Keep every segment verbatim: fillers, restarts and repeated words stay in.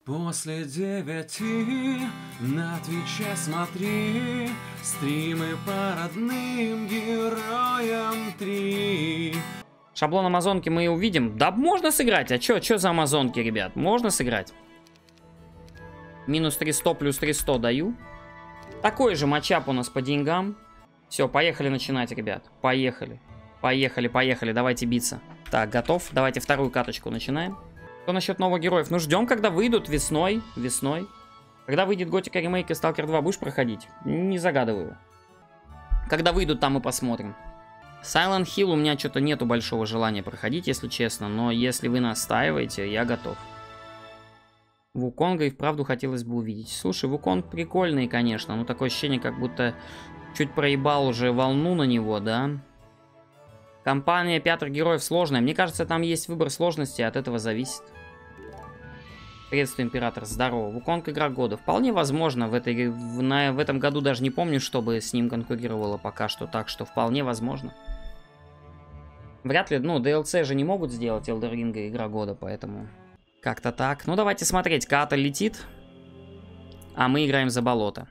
После девяти на Твиче смотри стримы по родным героям три. Шаблон Амазонки мы увидим. Да, можно сыграть. А чё, чё за Амазонки, ребят? Можно сыграть. Минус триста плюс триста даю. Такой же матчап у нас по деньгам. Все, поехали начинать, ребят. Поехали. Поехали, поехали. Давайте биться. Так, готов. Давайте вторую каточку начинаем. Что насчет новых героев? Ну, ждем, когда выйдут весной. Весной. Когда выйдет Готика ремейк и Сталкер два, будешь проходить? Не загадываю. Когда выйдут, там и посмотрим. Silent Hill у меня что-то нету большого желания проходить, если честно. Но если вы настаиваете, я готов. Вуконга и вправду хотелось бы увидеть. Слушай, Вуконг прикольный, конечно. Но такое ощущение, как будто чуть проебал уже волну на него, да? Компания пятерых героев сложная. Мне кажется, там есть выбор сложности, от этого зависит. Приветствую, Император. Здорово. Вуконг игра года. Вполне возможно. В, этой, в, на, в этом году даже не помню, чтобы с ним конкурировало пока что. Так что вполне возможно. Вряд ли, ну, ди эл си же не могут сделать Elden Ring игра года, поэтому... Как-то так. Ну, давайте смотреть. Ката летит, а мы играем за болото.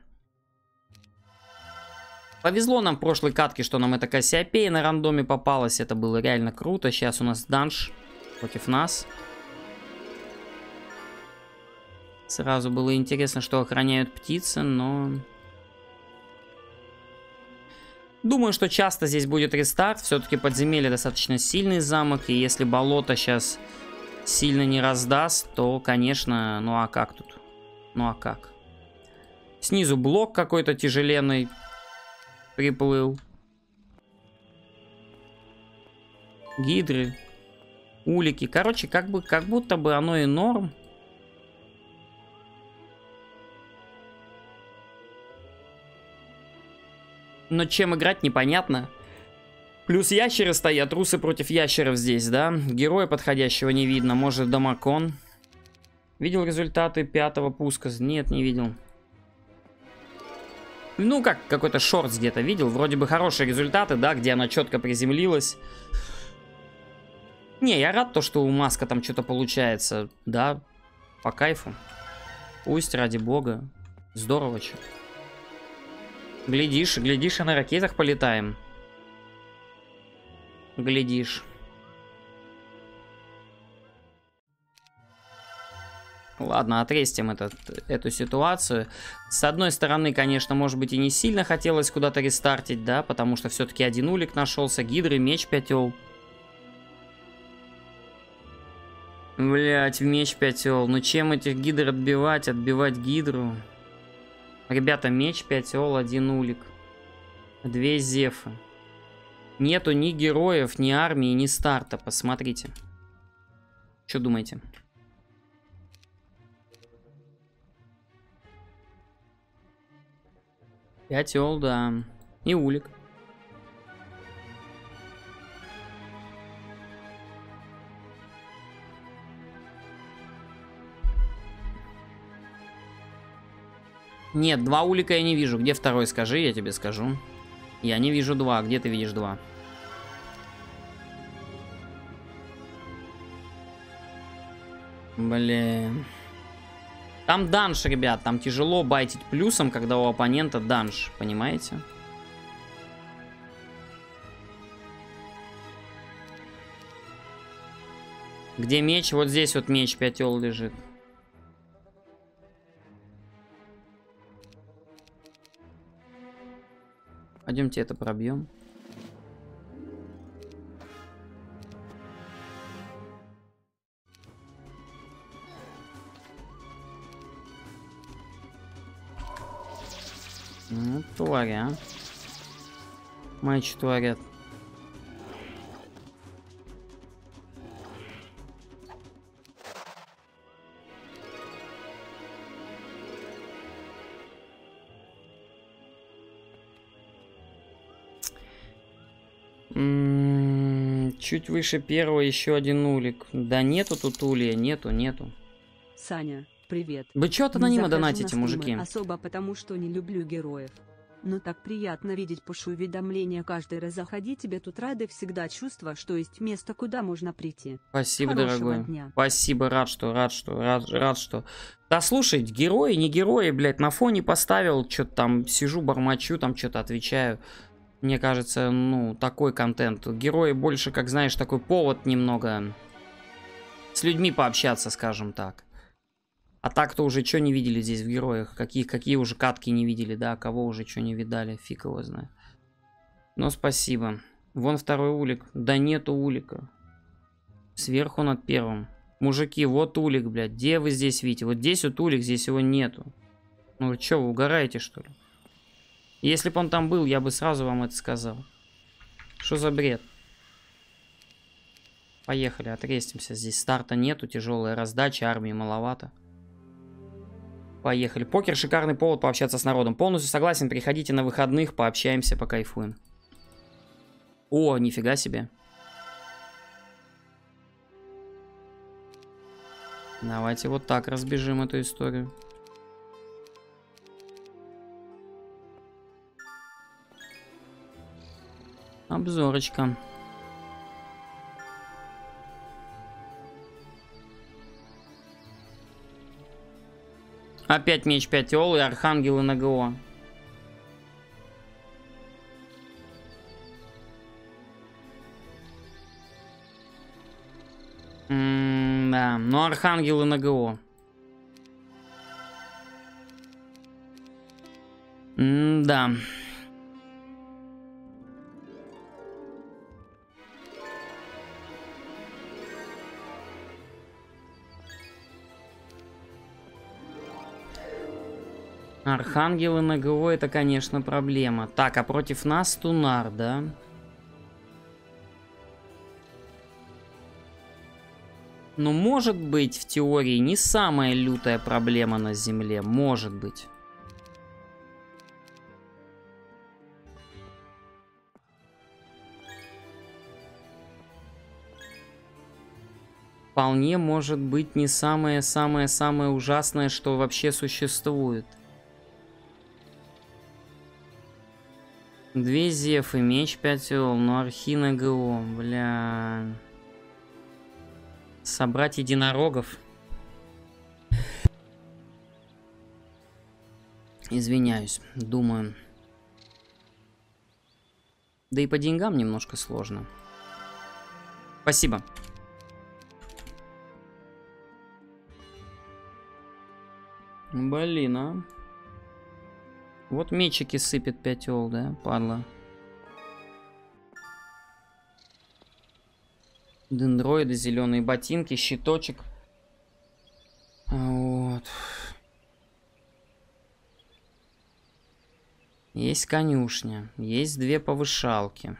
Повезло нам в прошлой катке, что нам эта Кассиопея на рандоме попалась. Это было реально круто. Сейчас у нас данж против нас. Сразу было интересно, что охраняют птицы, но... Думаю, что часто здесь будет рестарт. Все-таки подземелье достаточно сильный замок. И если болото сейчас сильно не раздаст, то, конечно... Ну а как тут? Ну а как? Снизу блок какой-то тяжеленный приплыл. Гидры. Улики. Короче, как бы, как будто бы оно и норм. Но чем играть, непонятно. Плюс ящеры стоят, русы против ящеров здесь, да? Героя подходящего не видно. Может, Дамакон. Видел результаты пятого пуска? Нет, не видел. Ну, как какой-то шортс где-то видел. Вроде бы хорошие результаты, да, где она четко приземлилась. Не, я рад то, что у Маска там что-то получается. Да, по кайфу. Пусть, ради бога. Здорово, что. Глядишь, глядишь, и на ракетах полетаем. Глядишь. Ладно, отрестим этот, эту ситуацию. С одной стороны, конечно, может быть и не сильно хотелось куда-то рестартить, да, потому что все-таки один улик нашелся, гидры, меч пятел. Блять, меч пятел. Ну чем этих гидр отбивать? Отбивать гидру. Ребята, меч пятел, один улик. Две зефы. Нету ни героев, ни армии, ни старта. Посмотрите. Что думаете? Пятел, да. И улик. Нет, два улика я не вижу. Где второй, скажи, я тебе скажу. Я не вижу два. Где ты видишь два? Блин. Там данж, ребят. Там тяжело байтить плюсом, когда у оппонента данж. Понимаете? Где меч? Вот здесь вот меч пятел лежит. Пойдемте это пробьем. Ну, твари, а. Мои что творят? Чуть выше первого еще один улик. Да нету тут улья, нету, нету. Саня, привет. Вы чё от анонима донатите, мужики? Особо потому, что не люблю героев. Но так приятно видеть пуш-уведомления каждый раз заходи, тебе тут рады всегда чувство, что есть место, куда можно прийти. Спасибо, Хорошего дорогой. дня. Спасибо, рад, что, рад, что, рад, рад, что. Да слушай, герои, не герои, блядь, на фоне поставил, что-то там сижу, бормочу, там что-то отвечаю. Мне кажется, ну, такой контент. Герои больше, как знаешь, такой повод немного с людьми пообщаться, скажем так. А так-то уже что не видели здесь в героях? Какие, какие уже катки не видели, да? Кого уже что не видали? Фиг его знает. Но спасибо. Вон второй улик. Да нету улика. Сверху над первым. Мужики, вот улик, блядь. Где вы здесь видите? Вот здесь вот улик, здесь его нету. Ну вы что, вы угораете, что ли? Если бы он там был, я бы сразу вам это сказал. Что за бред? Поехали, отрестимся. Здесь старта нету, тяжелая раздача, армии маловато. Поехали. Покер — шикарный повод пообщаться с народом. Полностью согласен, приходите на выходных, пообщаемся, покайфуем. О, нифига себе. Давайте вот так разбежим эту историю. Обзорочка. Опять меч пять ол и архангел и НГО. М-да, ну архангел и НГО. М-да. Архангел и НГО — это, конечно, проблема. Так, а против нас Тунар, да? Ну, может быть, в теории не самая лютая проблема на Земле. Может быть. Вполне может быть не самое-самое-самое ужасное, что вообще существует. Две зефы, меч пять ол, ну архи НГО, бля. Собрать единорогов. Извиняюсь, думаю. Да и по деньгам немножко сложно. Спасибо. Блин, а. Вот мечики сыпет пять ол, да, падла. Дендроиды, зеленые ботинки, щиточек. Вот. Есть конюшня, есть две повышалки.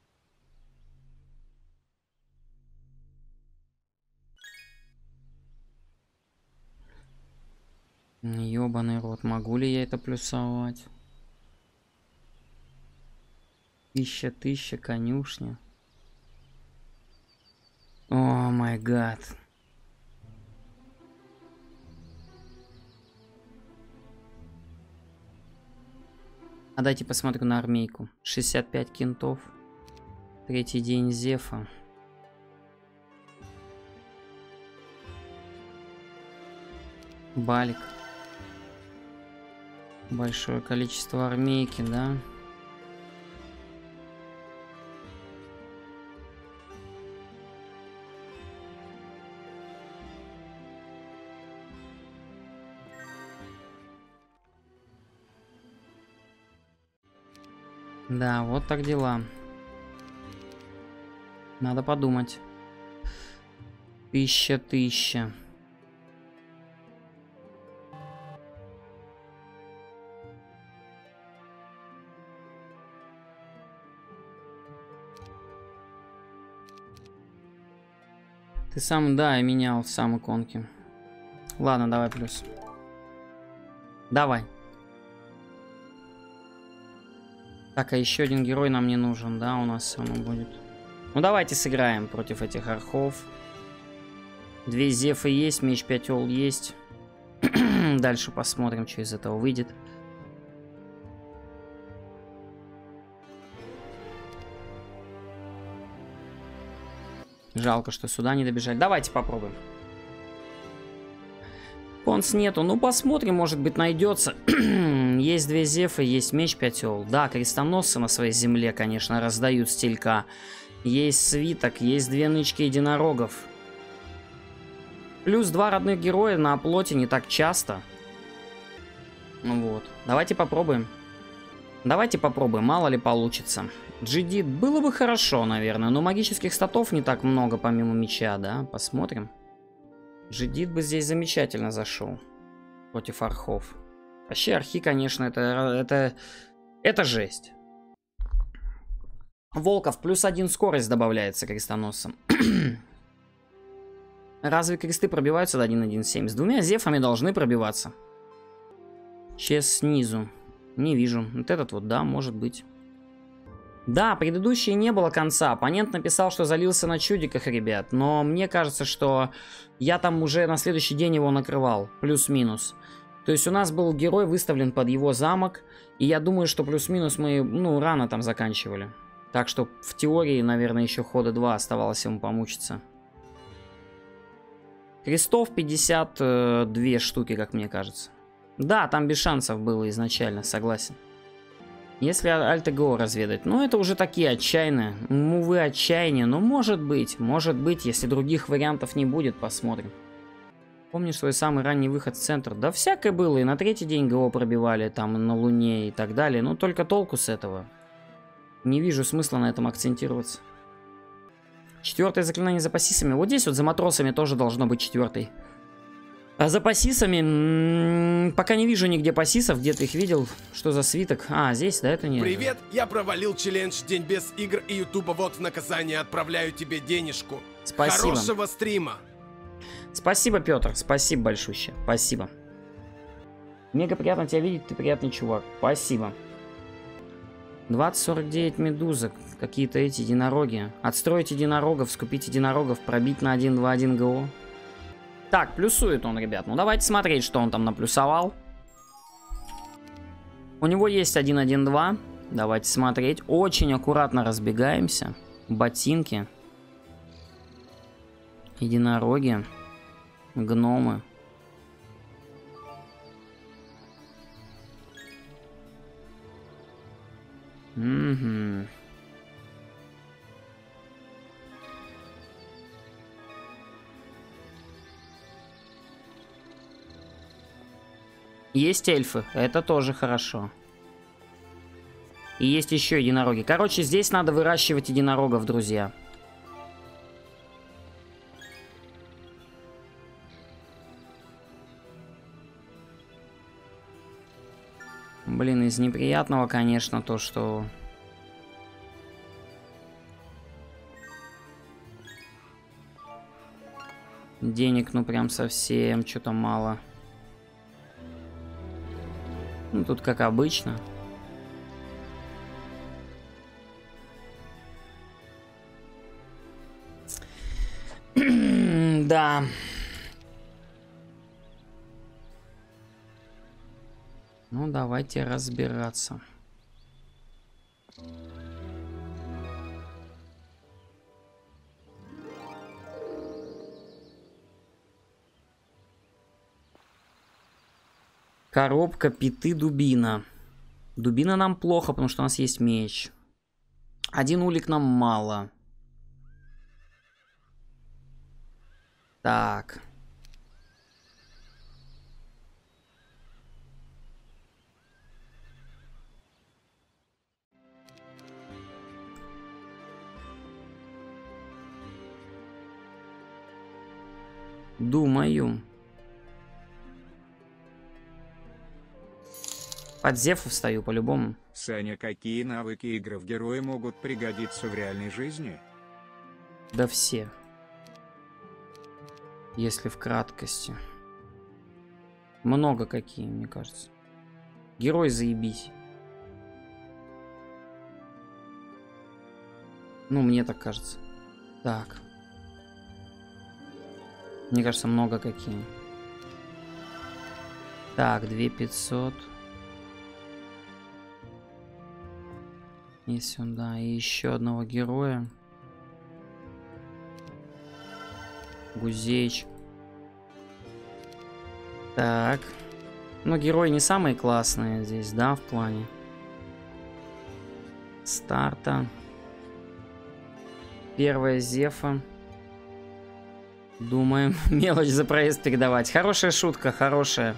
Ёбаный рот, могу ли я это плюсовать? Тысяча, тысяча, конюшня. О май гад. А дайте посмотрю на армейку. шестьдесят пять кентов. Третий день Зефа. Балик. Большое количество армейки, да? Да, вот так дела. Надо подумать. Тысяча, тысяча. Ты сам, да, я менял сам иконки. Ладно, давай плюс. Давай. Так, а еще один герой нам не нужен, да, у нас все равно будет. Ну давайте сыграем против этих архов. Две зефы есть, меч пять ол есть. Дальше посмотрим, что из этого выйдет. Жалко, что сюда не добежать. Давайте попробуем. Конс нету. Ну, посмотрим, может быть, найдется. Есть две зефы, есть меч пятел. Да, крестоносцы на своей земле, конечно, раздают стилька. Есть свиток, есть две нычки единорогов. Плюс два родных героя на оплоте не так часто. Вот. Давайте попробуем. Давайте попробуем, мало ли получится. джи ди было бы хорошо, наверное, но магических статов не так много, помимо меча, да? Посмотрим. джи ди бы здесь замечательно зашел. Против архов. Вообще, архи, конечно, это, это, это жесть. Волков плюс один скорость добавляется крестоносцам. Разве кресты пробиваются до один точка один точка семь? С двумя зефами должны пробиваться. Сейчас снизу. Не вижу. Вот этот вот, да, может быть. Да, предыдущий не было конца. Оппонент написал, что залился на чудиках, ребят. Но мне кажется, что я там уже на следующий день его накрывал. Плюс-минус. То есть у нас был герой выставлен под его замок. И я думаю, что плюс-минус мы, ну, рано там заканчивали. Так что в теории, наверное, еще хода два оставалось ему помучиться. Крестов пятьдесят две штуки, как мне кажется. Да, там без шансов было изначально, согласен. Если Альт-ГО разведать, ну это уже такие отчаянные. Мувы отчаяния, но может быть, может быть, если других вариантов не будет, посмотрим. Помнишь свой самый ранний выход в центр? Да всякое было, и на третий день ГО пробивали, там на Луне и так далее. Но только толку с этого. Не вижу смысла на этом акцентироваться. Четвертое заклинание за пассисами. Вот здесь вот за матросами тоже должно быть четвертый. А за пассисами... Пока не вижу нигде пассисов. Где-то их видел. Что за свиток? А, здесь, да, это не... Привет, я провалил челлендж «День без игр» и ютуба. Вот в наказание отправляю тебе денежку. Спасибо. Хорошего стрима. Спасибо, Петр. Спасибо большуще. Спасибо. Мега приятно тебя видеть. Ты приятный чувак. Спасибо. двадцать сорок девять медузок. Какие-то эти единороги. Отстроить единорогов, скупить единорогов, пробить на один два один ГО. Так, плюсует он, ребят. Ну, давайте смотреть, что он там наплюсовал. У него есть один один два. Давайте смотреть. Очень аккуратно разбегаемся. Ботинки. Единороги. Гномы. Угу. Есть эльфы, это тоже хорошо. И есть еще единороги. Короче, здесь надо выращивать единорогов, друзья. Блин, из неприятного, конечно, то, что... Денег, ну, прям совсем что-то мало. Ну, тут как обычно. Да. Ну, давайте разбираться. Коробка, питы, дубина. Дубина нам плохо, потому что у нас есть меч. Один улик нам мало. Так. Думаю. Под Зефу встаю по-любому. Саня, какие навыки игры в героя могут пригодиться в реальной жизни? Да все. Если в краткости. Много какие, мне кажется. Герой заебись. Ну, мне так кажется. Так. Мне кажется, много какие. Так, две тысячи пятьсот. И сюда. И еще одного героя. Гузеич. Так. Ну, герои не самые классные здесь, да, в плане старта. Первая Зефа. Думаем, мелочь за проезд передавать. Хорошая шутка, хорошая.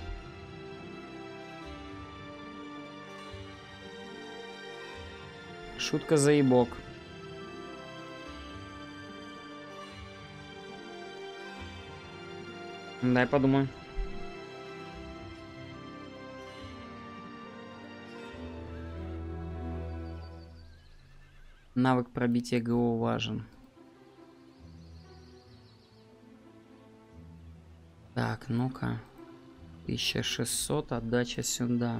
Шутка заебок. Дай подумаю. Навык пробития ГО важен. Так, ну-ка. тысяча шестьсот, отдача сюда.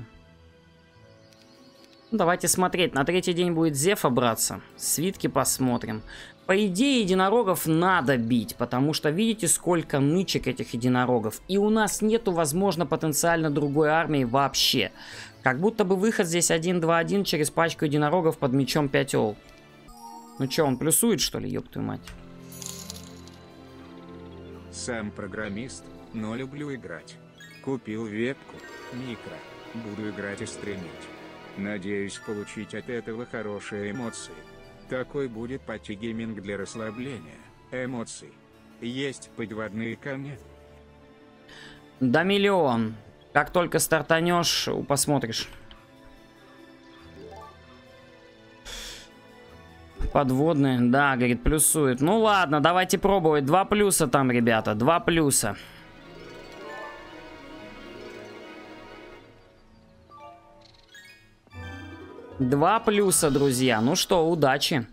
Ну, давайте смотреть. На третий день будет Зефа браться. Свитки посмотрим. По идее, единорогов надо бить, потому что видите, сколько нычек этих единорогов. И у нас нету, возможно, потенциально другой армии вообще. Как будто бы выход здесь один-два-один через пачку единорогов под мечом пять ол. Ну чё, он плюсует, что ли, ёб твою мать? Сам программист, но люблю играть. Купил ветку, микро. Буду играть и стримить. Надеюсь получить от этого хорошие эмоции. Такой будет пати-гейминг для расслабления. Эмоций. Есть подводные камни? Да миллион. Как только стартанешь, посмотришь. Подводные, да, говорит, плюсует. Ну ладно, давайте пробовать. Два плюса там, ребята, два плюса. Два плюса, друзья. Ну что, удачи.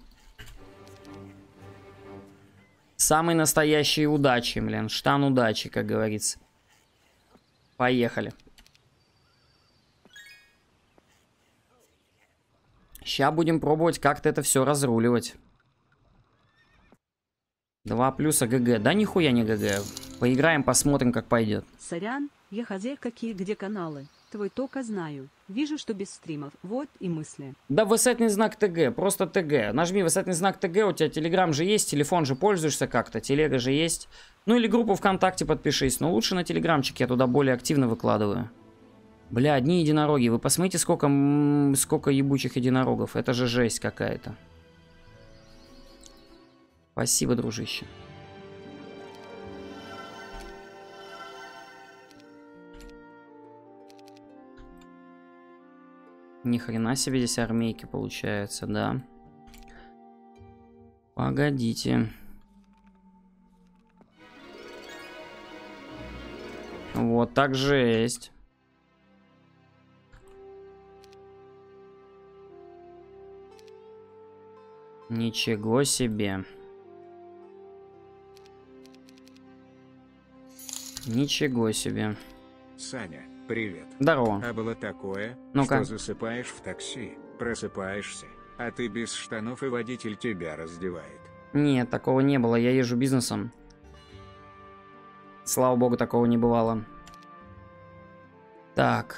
Самый настоящий удачи, блин. Штан удачи, как говорится. Поехали. Сейчас будем пробовать как-то это все разруливать. Два плюса ГГ. Да нихуя не ГГ. Поиграем, посмотрим, как пойдет. Сорян, я хозяй какие где каналы. Твой только знаю. Вижу, что без стримов. Вот и мысли. Да, высотный знак ТГ. Просто ТГ. Нажми высотный знак ТГ. У тебя телеграм же есть, телефон же пользуешься как-то. Телега же есть. Ну или группу ВКонтакте подпишись. Но лучше на телеграмчике. Я туда более активно выкладываю. Бля, одни единороги. Вы посмотрите, сколько, сколько ебучих единорогов. Это же жесть какая-то. Спасибо, дружище. Ни хрена себе здесь армейки получается, да. Погодите. Вот так жесть. Ничего себе. Ничего себе. Саня, привет. Здорово. А было такое, Ну-ка. что засыпаешь в такси, просыпаешься, а ты без штанов и водитель тебя раздевает. Нет, такого не было. Я езжу бизнесом. Слава богу, такого не бывало. Так.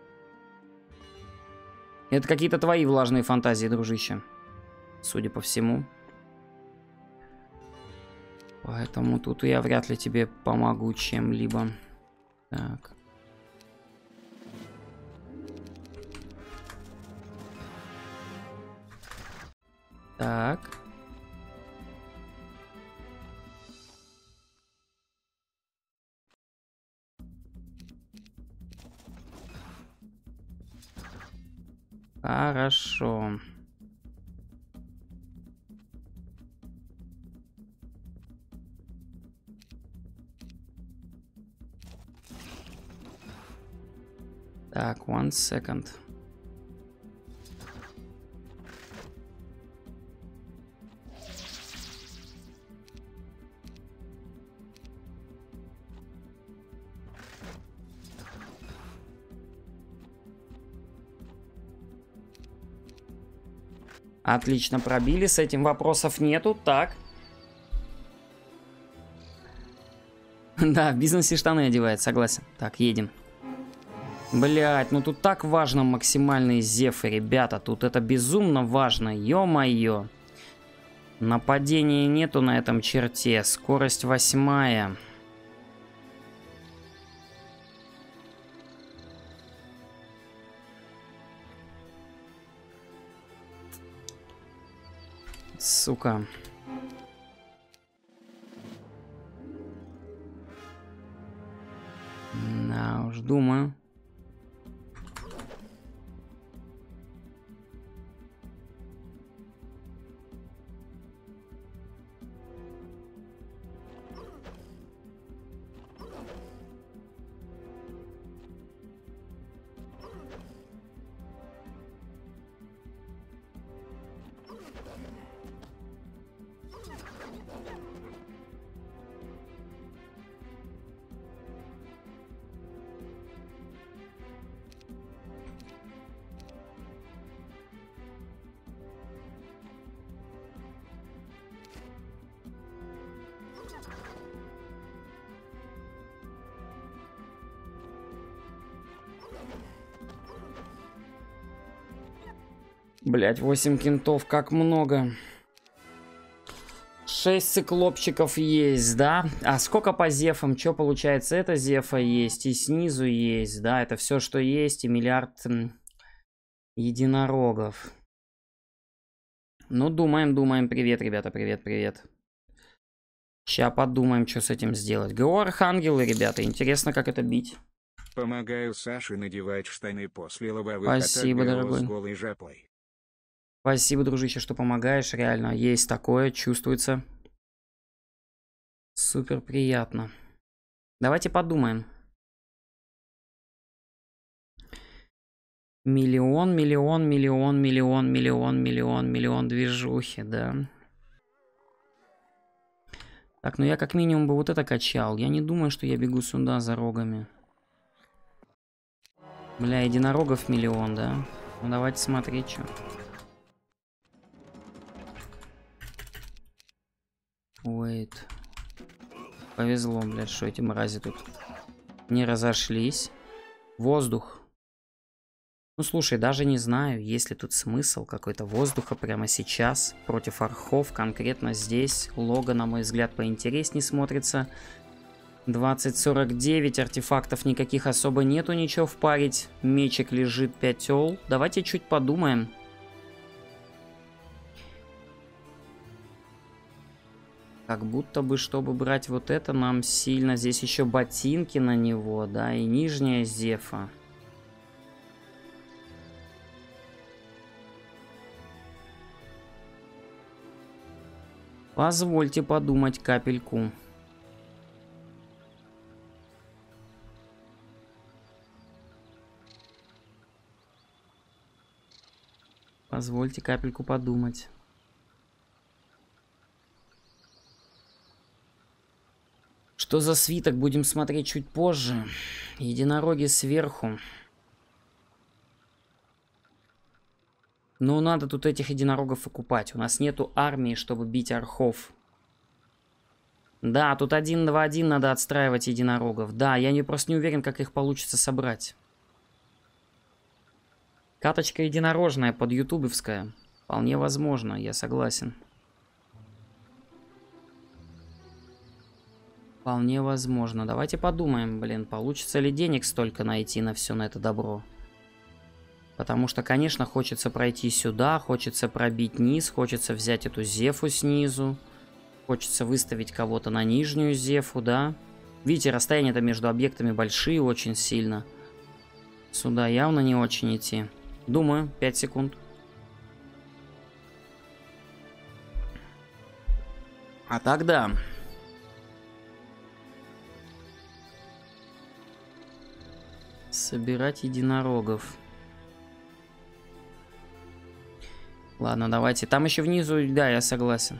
Это какие-то твои влажные фантазии, дружище. Судя по всему. Поэтому тут я вряд ли тебе помогу чем-либо. Так. Так. Хорошо. Так, one second. Отлично, пробили, с этим вопросов нету. Так. Да, в бизнесе штаны одевает, согласен. Так, едем. Блять, ну тут так важно максимальные зефы, ребята. Тут это безумно важно, ё-моё. Нападения нету на этом черте. Скорость восьмая. Сука. Да уж, думаю. Блять, восемь кентов, как много. шесть циклопчиков есть, да? А сколько по зефам? Что получается? Это зефа есть, и снизу есть, да? Это все, что есть, и миллиард единорогов. Ну, думаем, думаем. Привет, ребята, привет, привет. Сейчас подумаем, что с этим сделать. ГО Архангелы, ребята, интересно, как это бить. Помогаю Саше надевать штаны после лобовых Спасибо, атак дорогой. с голой жопой. Спасибо, дружище, что помогаешь. Реально, есть такое, чувствуется. Супер приятно. Давайте подумаем. Миллион, миллион, миллион, миллион, миллион, миллион, миллион движухи, да. Так, ну я как минимум бы вот это качал. Я не думаю, что я бегу сюда за рогами. Бля, единорогов миллион, да? Ну давайте смотреть, что. Wait. Повезло, блядь, что эти мрази тут не разошлись. Воздух. Ну, слушай, даже не знаю, есть ли тут смысл какой-то воздуха прямо сейчас против архов. Конкретно здесь лого, на мой взгляд, поинтереснее смотрится. двадцать сорок девять, артефактов никаких особо нету, ничего впарить. Мечик лежит, пять ол. Давайте чуть подумаем. Как будто бы, чтобы брать вот это, нам сильно... Здесь еще ботинки на него, да, и нижняя зефа. Позвольте подумать капельку. Позвольте капельку подумать. Что за свиток, будем смотреть чуть позже. Единороги сверху. Но надо тут этих единорогов окупать. У нас нету армии, чтобы бить архов. Да, тут один два один надо отстраивать единорогов. Да, я не, просто не уверен, как их получится собрать. Каточка единорожная, под ютубовская. Вполне возможно, я согласен. Вполне возможно. Давайте подумаем, блин, получится ли денег столько найти на все на это добро. Потому что, конечно, хочется пройти сюда, хочется пробить низ, хочется взять эту зефу снизу. Хочется выставить кого-то на нижнюю зефу, да. Видите, расстояния-то между объектами большие очень сильно. Сюда явно не очень идти. Думаю, пять секунд. А так да. Собирать единорогов. Ладно, давайте. Там еще внизу, да, я согласен.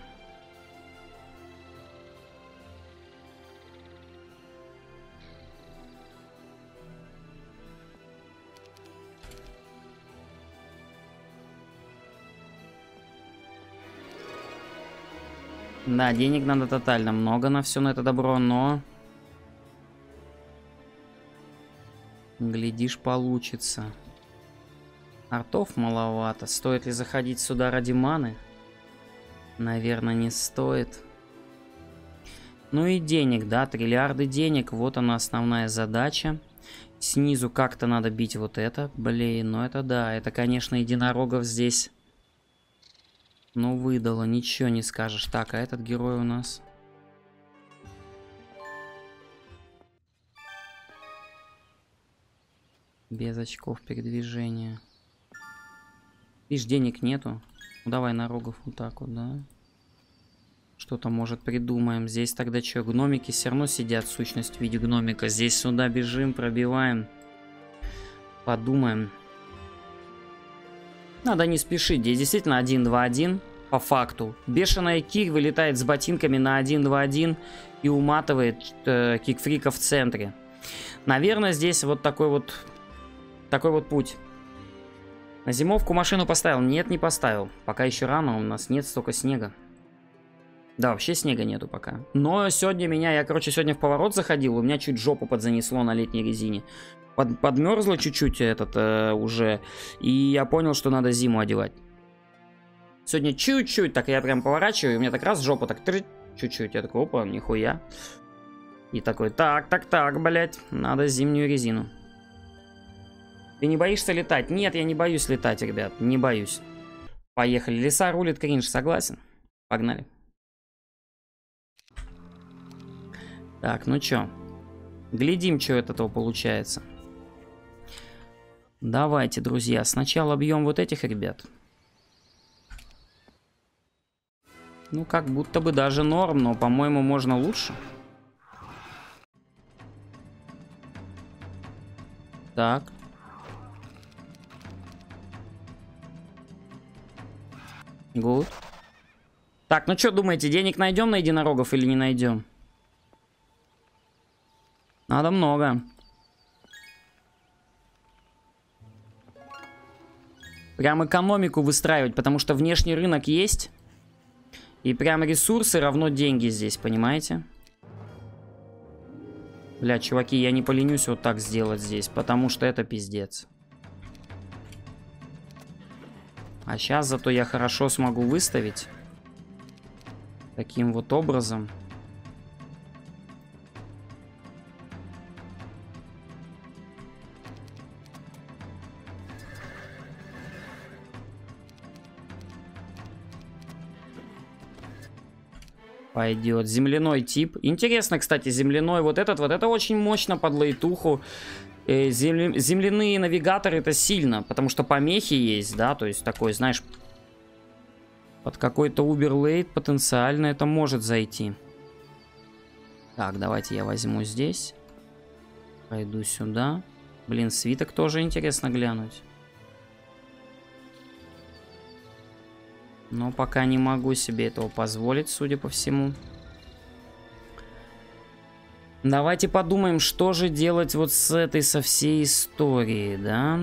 Да, денег надо тотально много на все на это добро, но... Глядишь, получится. Артов маловато. Стоит ли заходить сюда ради маны? Наверное, не стоит. Ну и денег, да, триллиарды денег. Вот она основная задача. Снизу как-то надо бить вот это. Блин, ну это да, это, конечно, единорогов здесь. Ну выдало, ничего не скажешь. Так, а этот герой у нас... Без очков передвижения. Видишь, денег нету. Ну давай на рогов вот так вот, да. Что-то, может, придумаем. Здесь тогда что, гномики все равно сидят, сущность в виде гномика. Здесь сюда бежим, пробиваем. Подумаем. Надо не спешить. Здесь действительно один два один по факту. Бешеная Кик вылетает с ботинками на один два один и уматывает э, Кикфрика в центре. Наверное, здесь вот такой вот... Такой вот путь. На зимовку машину поставил? Нет, не поставил. Пока еще рано, у нас нет столько снега. Да, вообще снега нету пока. Но сегодня меня, я, короче, сегодня в поворот заходил, у меня чуть жопу подзанесло на летней резине. Под, подмерзло чуть-чуть этот э, уже, и я понял, что надо зиму одевать. Сегодня чуть-чуть, так я прям поворачиваю, и у меня так раз жопа так чуть-чуть, я такой, опа, нихуя. И такой, так, так, так, блять, надо зимнюю резину. Ты не боишься летать? Нет, я не боюсь летать, ребят, не боюсь. Поехали, леса рулит кринж, согласен? Погнали. Так, ну чё? Глядим, что от этого получается. Давайте, друзья, сначала бьем вот этих ребят. Ну, как будто бы даже норм, но, по-моему, можно лучше. Так. Гуд. Так, ну что думаете, денег найдем на единорогов или не найдем? Надо много. Прям экономику выстраивать, потому что внешний рынок есть. И прям ресурсы равно деньги здесь, понимаете? Бля, чуваки, я не поленюсь вот так сделать здесь, потому что это пиздец. А сейчас зато я хорошо смогу выставить. Таким вот образом. Пойдет. Земляной тип. Интересно, кстати, земляной вот этот вот. Это очень мощно под лейтуху. Э, земля... Земляные навигаторы это сильно. Потому что помехи есть, да. То есть такой, знаешь, под какой-то уберлейт потенциально это может зайти. Так, давайте я возьму здесь. Пойду сюда. Блин, свиток тоже интересно глянуть. Но пока не могу себе этого позволить, судя по всему. Давайте подумаем, что же делать вот с этой, со всей историей, да?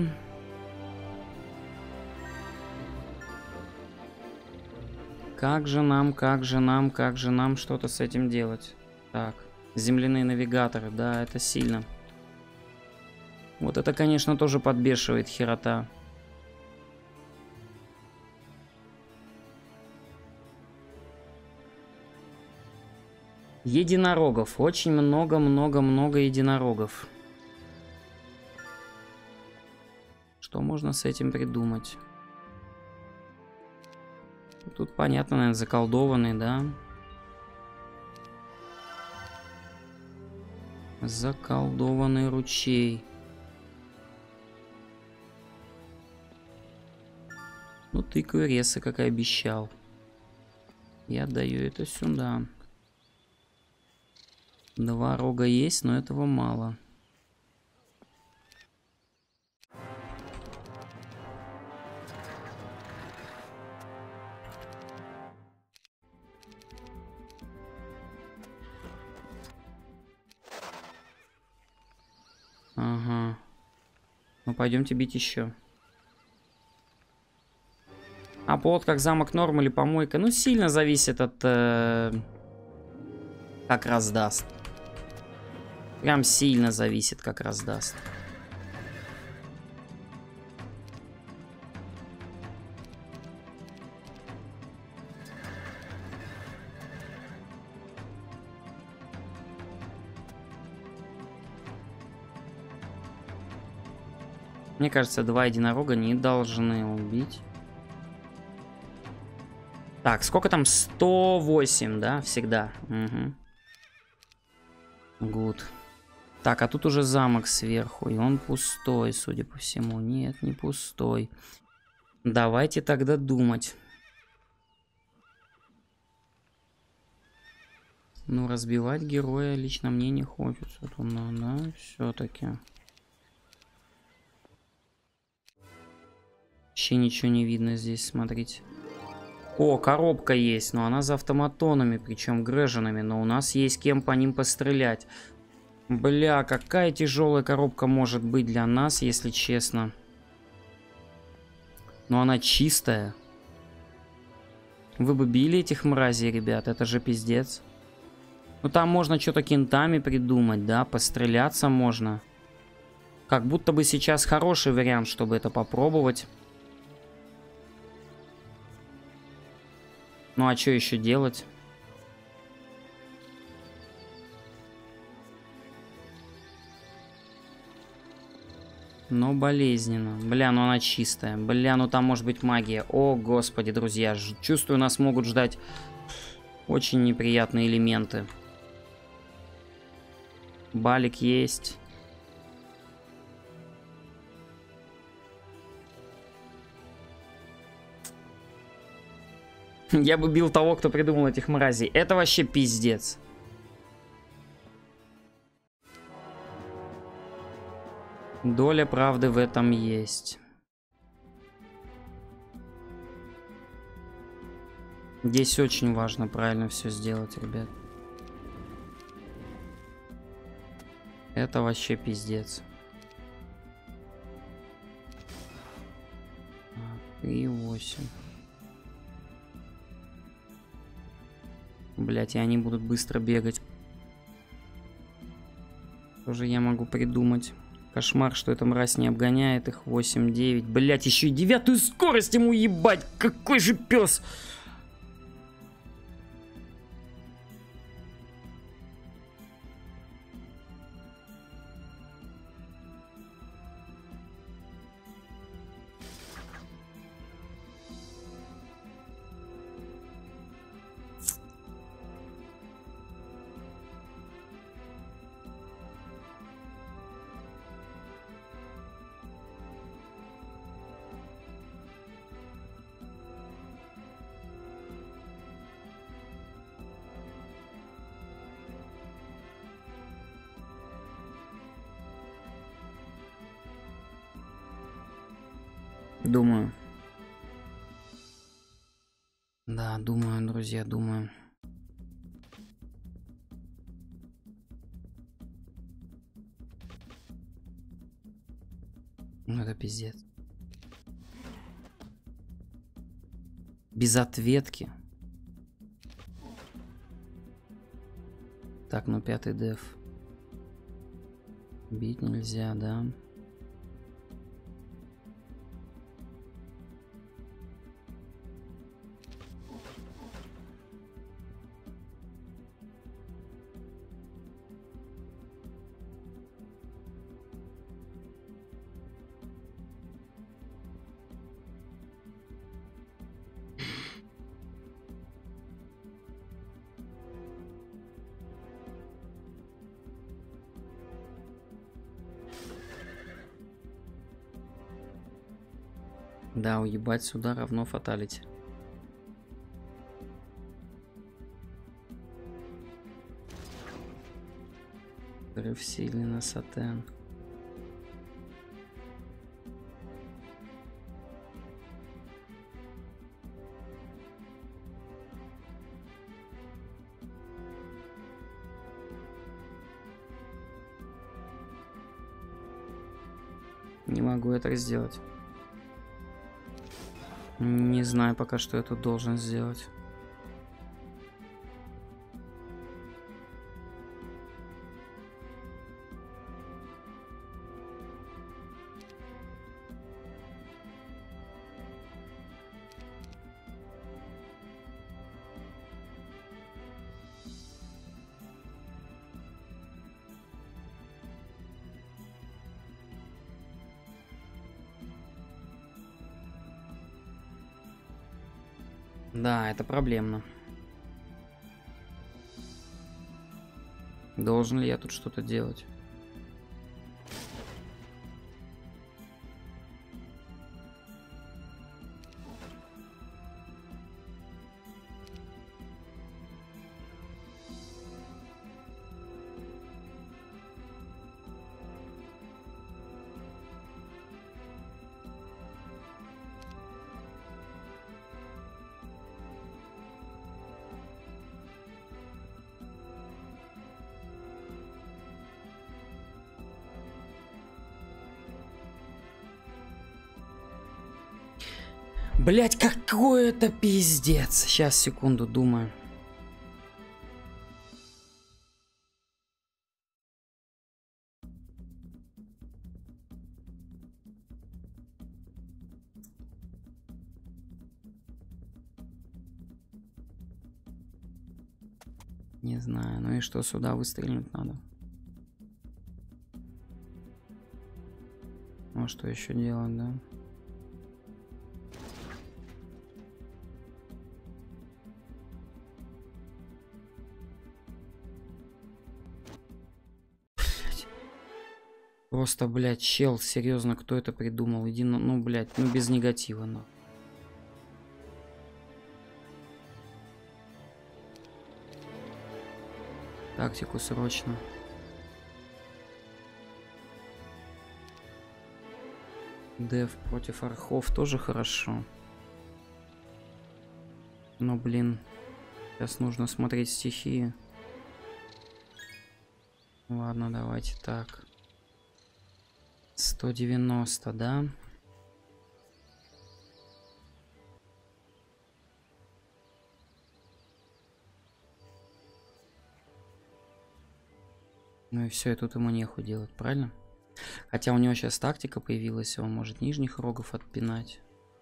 Как же нам, как же нам, как же нам что-то с этим делать? Так, земляные навигаторы, да, это сильно. Вот это, конечно, тоже подбешивает херота. Единорогов. Очень много-много-много единорогов. Что можно с этим придумать? Тут понятно, наверное, заколдованный, да? Заколдованный ручей. Ну, тыкаю ресы, как и обещал. Я отдаю это сюда. Два рога есть, но этого мало. Ага. Ну, пойдемте бить еще. А плод как замок норм или помойка? Ну, сильно зависит от... Э... Как раздаст. Прям сильно зависит, как раздаст. Мне кажется, два единорога не должны убить. Так, сколько там? сто восемь, да? Всегда. Угу. Гуд. Так, а тут уже замок сверху. И он пустой, судя по всему. Нет, не пустой. Давайте тогда думать. Ну, разбивать героя лично мне не хочется. Ну, да, все-таки. Вообще ничего не видно здесь, смотрите. О, коробка есть, но она за автоматонами, причем грэженами. Но у нас есть кем по ним пострелять. Бля, какая тяжелая коробка может быть для нас, если честно. Но она чистая. Вы бы били этих мразей, ребят, это же пиздец. Ну там можно что-то кентами придумать, да, постреляться можно. Как будто бы сейчас хороший вариант, чтобы это попробовать. Ну а что еще делать? Но болезненно. Бля, ну она чистая. Бля, ну там может быть магия. О, господи, друзья. Чувствую, нас могут ждать очень неприятные элементы. Балик есть. Я бы бил того, кто придумал этих мразей. Это вообще пиздец. Доля правды в этом есть. Здесь очень важно правильно все сделать, ребят. Это вообще пиздец. три восемь. Блять, и они будут быстро бегать. Что же я могу придумать? Кошмар, что эта мразь не обгоняет их. восемь девять. Блять, еще и девятую скорость ему ебать. Какой же пес. Думаю. Да, думаю, друзья, думаю. Ну это пиздец. Без ответки. Так, ну пятый деф. Бить нельзя, да? Да, уебать сюда равно фаталити. Взрыв сильный на сатен. Не могу это сделать. Не знаю пока, что я тут должен сделать. Да, это проблемно. Должен ли я тут что-то делать? Блять, какой это пиздец. Сейчас, секунду, думаю. Не знаю, ну и что, сюда выстрелить надо? Ну что еще делать, да? Просто, блядь, чел, серьезно, кто это придумал? Иди, ну, ну блядь, ну без негатива, но. Тактику срочно. Дев против архов тоже хорошо. Но, блин, сейчас нужно смотреть стихии. Ладно, давайте так. сто девяносто, да? Ну и все, и тут ему нехуй делать, правильно? Хотя у него сейчас тактика появилась, он может нижних рогов отпинать.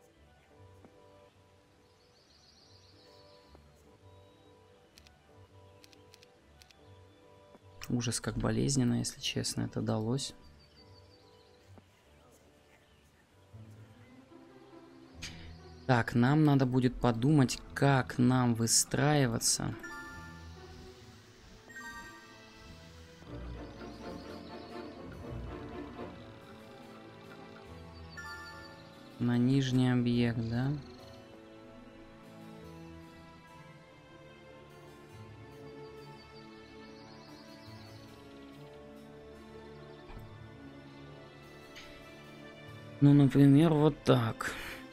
Ужас, как болезненно, если честно, это далось. Так, нам надо будет подумать, как нам выстраиваться. На нижний объект, да? Ну, например, вот так.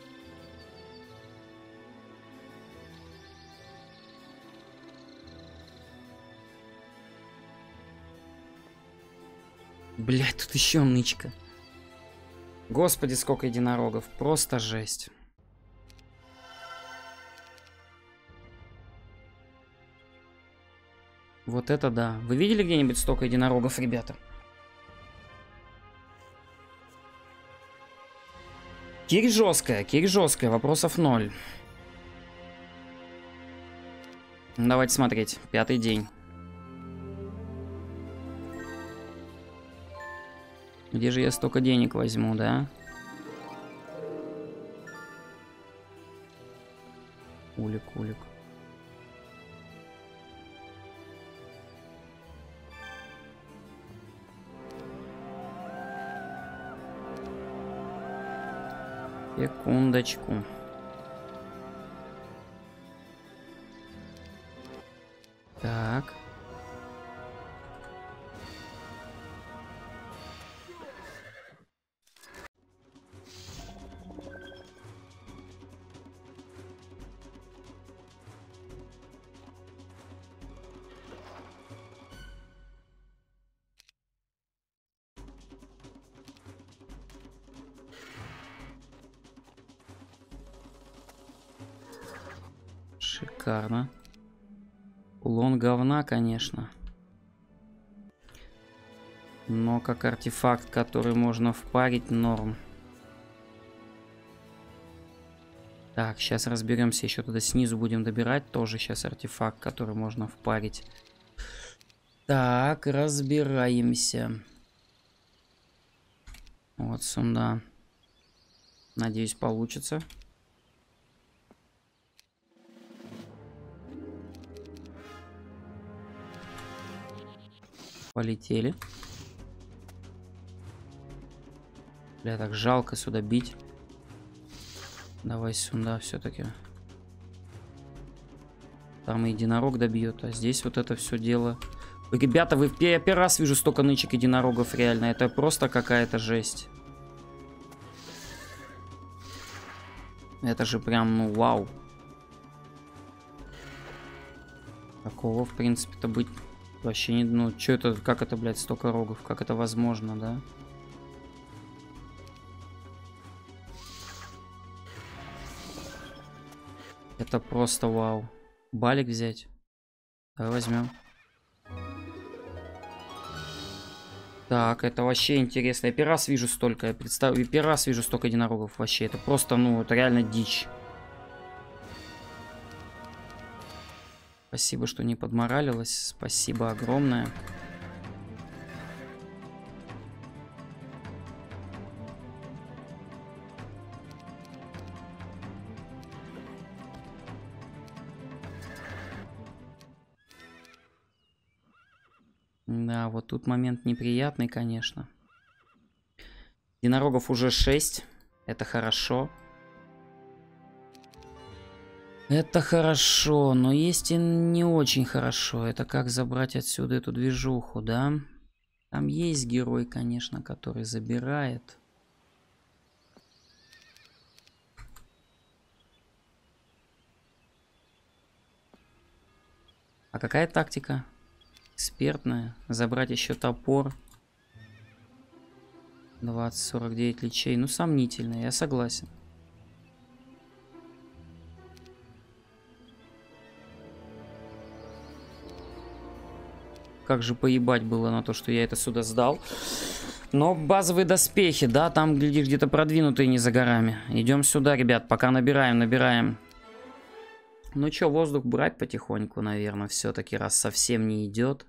Блять, тут еще нычка. Господи, сколько единорогов. Просто жесть. Вот это да. Вы видели где-нибудь столько единорогов, ребята? Кирь жесткая, кирь жесткая. Вопросов ноль. Давайте смотреть. Пятый день. Где же я столько денег возьму, да? Улик, улик. Секундочку. Так. Шикарно. Кулон говна, конечно. Но как артефакт, который можно впарить, норм. Так, сейчас разберемся. Еще туда снизу будем добирать. Тоже сейчас артефакт, который можно впарить. Так, разбираемся. Вот сюда. Надеюсь, получится. Полетели. Бля, так жалко сюда бить. Давай сюда все-таки. Там и единорог добьет, а здесь вот это все дело. Ой, ребята, вы, я первый раз вижу столько нычек единорогов, реально. Это просто какая-то жесть. Это же прям, ну, вау. Такого, в принципе-то, быть вообще не... Ну, что это, как это, блядь, столько рогов? Как это возможно, да? Это просто вау. Балик взять. Давай возьмем. Так, это вообще интересно. Я первый раз вижу столько. Я представляю, я первый раз вижу столько единорогов вообще. Это просто, ну, это реально дичь. Спасибо, что не подморалилась. Спасибо огромное. Да, вот тут момент неприятный, конечно. Единорогов уже шесть. Это хорошо. Это хорошо, но есть и не очень хорошо. Это как забрать отсюда эту движуху, да? Там есть герой, конечно, который забирает. А какая тактика? Экспертная. Забрать еще топор. двадцать сорок девять личей. Ну, сомнительно, я согласен. Как же поебать было на то, что я это сюда сдал. Но базовые доспехи, да, там, глядишь, где-то продвинутые не за горами. Идем сюда, ребят, пока набираем, набираем. Ну что, воздух брать потихоньку, наверное, все-таки, раз совсем не идет.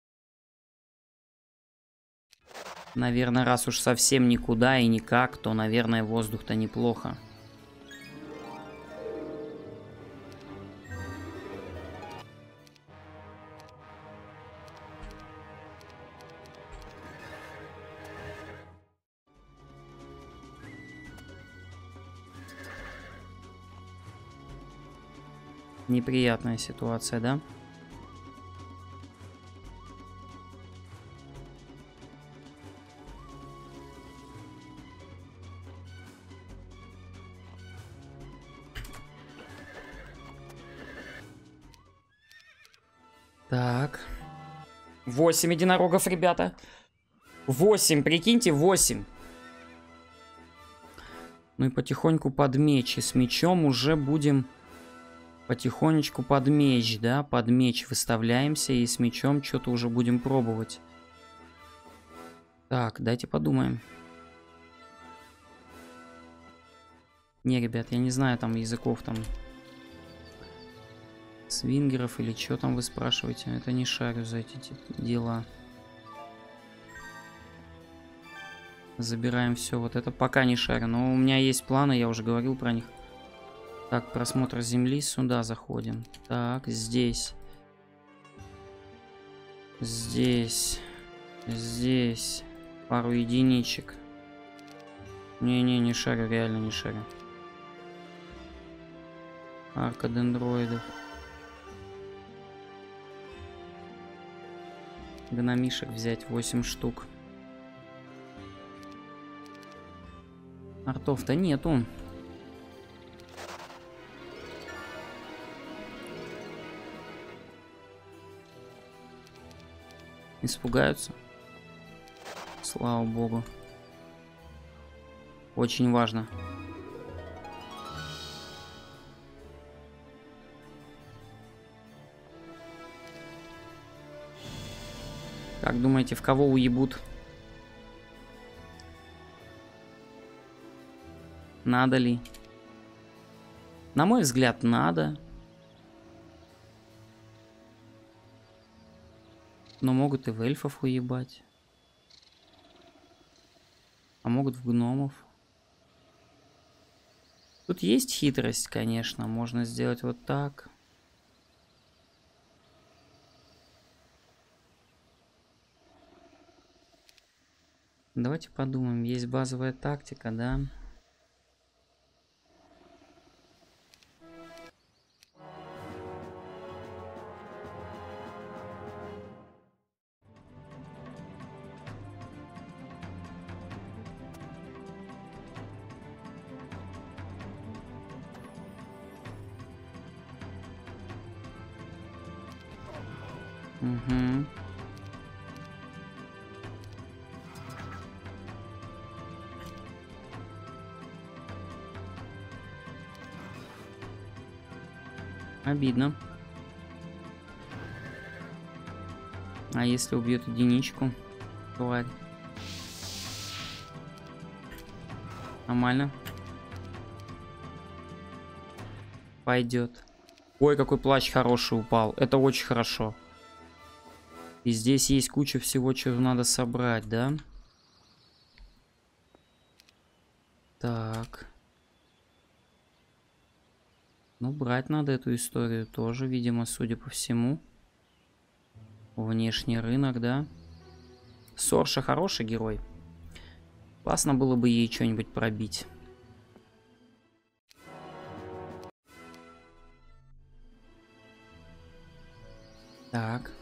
Наверное, раз уж совсем никуда и никак, то, наверное, воздух-то неплохо. Неприятная ситуация, да? Так. восемь единорогов, ребята. восемь, прикиньте, восемь. Ну и потихоньку под меч. И с мечом уже будем... Потихонечку под меч, да, под меч выставляемся и с мечом что-то уже будем пробовать. Так, дайте подумаем. Не, ребят, я не знаю там языков там свингеров или что там вы спрашиваете. Это не шарю за эти дела. Забираем все. Вот это пока не шарю, но у меня есть планы, я уже говорил про них. Так, просмотр земли, сюда заходим. Так, здесь. Здесь. Здесь. Пару единичек. Не-не, не шарю, реально не шарю. Арка дендроидов. Гномишек взять восемь штук. Артов-то нету. Испугаются. Слава богу. Очень важно. Как думаете, в кого уебут? Надо ли? На мой взгляд, надо. Но могут и в эльфов уебать. А могут в гномов. Тут есть хитрость, конечно. Можно сделать вот так. Давайте подумаем. Есть базовая тактика, да? Угу. Обидно. А если убьет единичку? Тварь. Нормально. Пойдет. Ой, какой плащ хороший упал. Это очень хорошо. И здесь есть куча всего, чего надо собрать, да? Так. Ну, брать надо эту историю тоже, видимо, судя по всему. Внешний рынок, да? Сорша хороший герой. Классно было бы ей что-нибудь пробить. Так.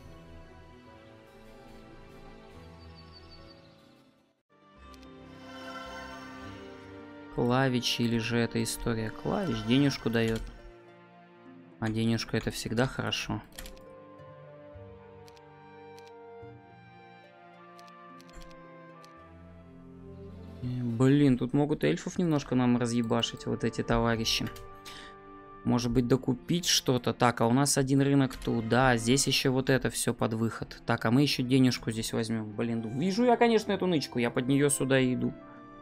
Клавич или же эта история? Клавич денежку дает. А денежка это всегда хорошо. Блин, тут могут эльфов немножко нам разъебашить, вот эти товарищи. Может быть, докупить что-то. Так, а у нас один рынок тут. Да, здесь еще вот это все под выход. Так, а мы еще денежку здесь возьмем. Блин, вижу я, конечно, эту нычку. Я под нее сюда и иду.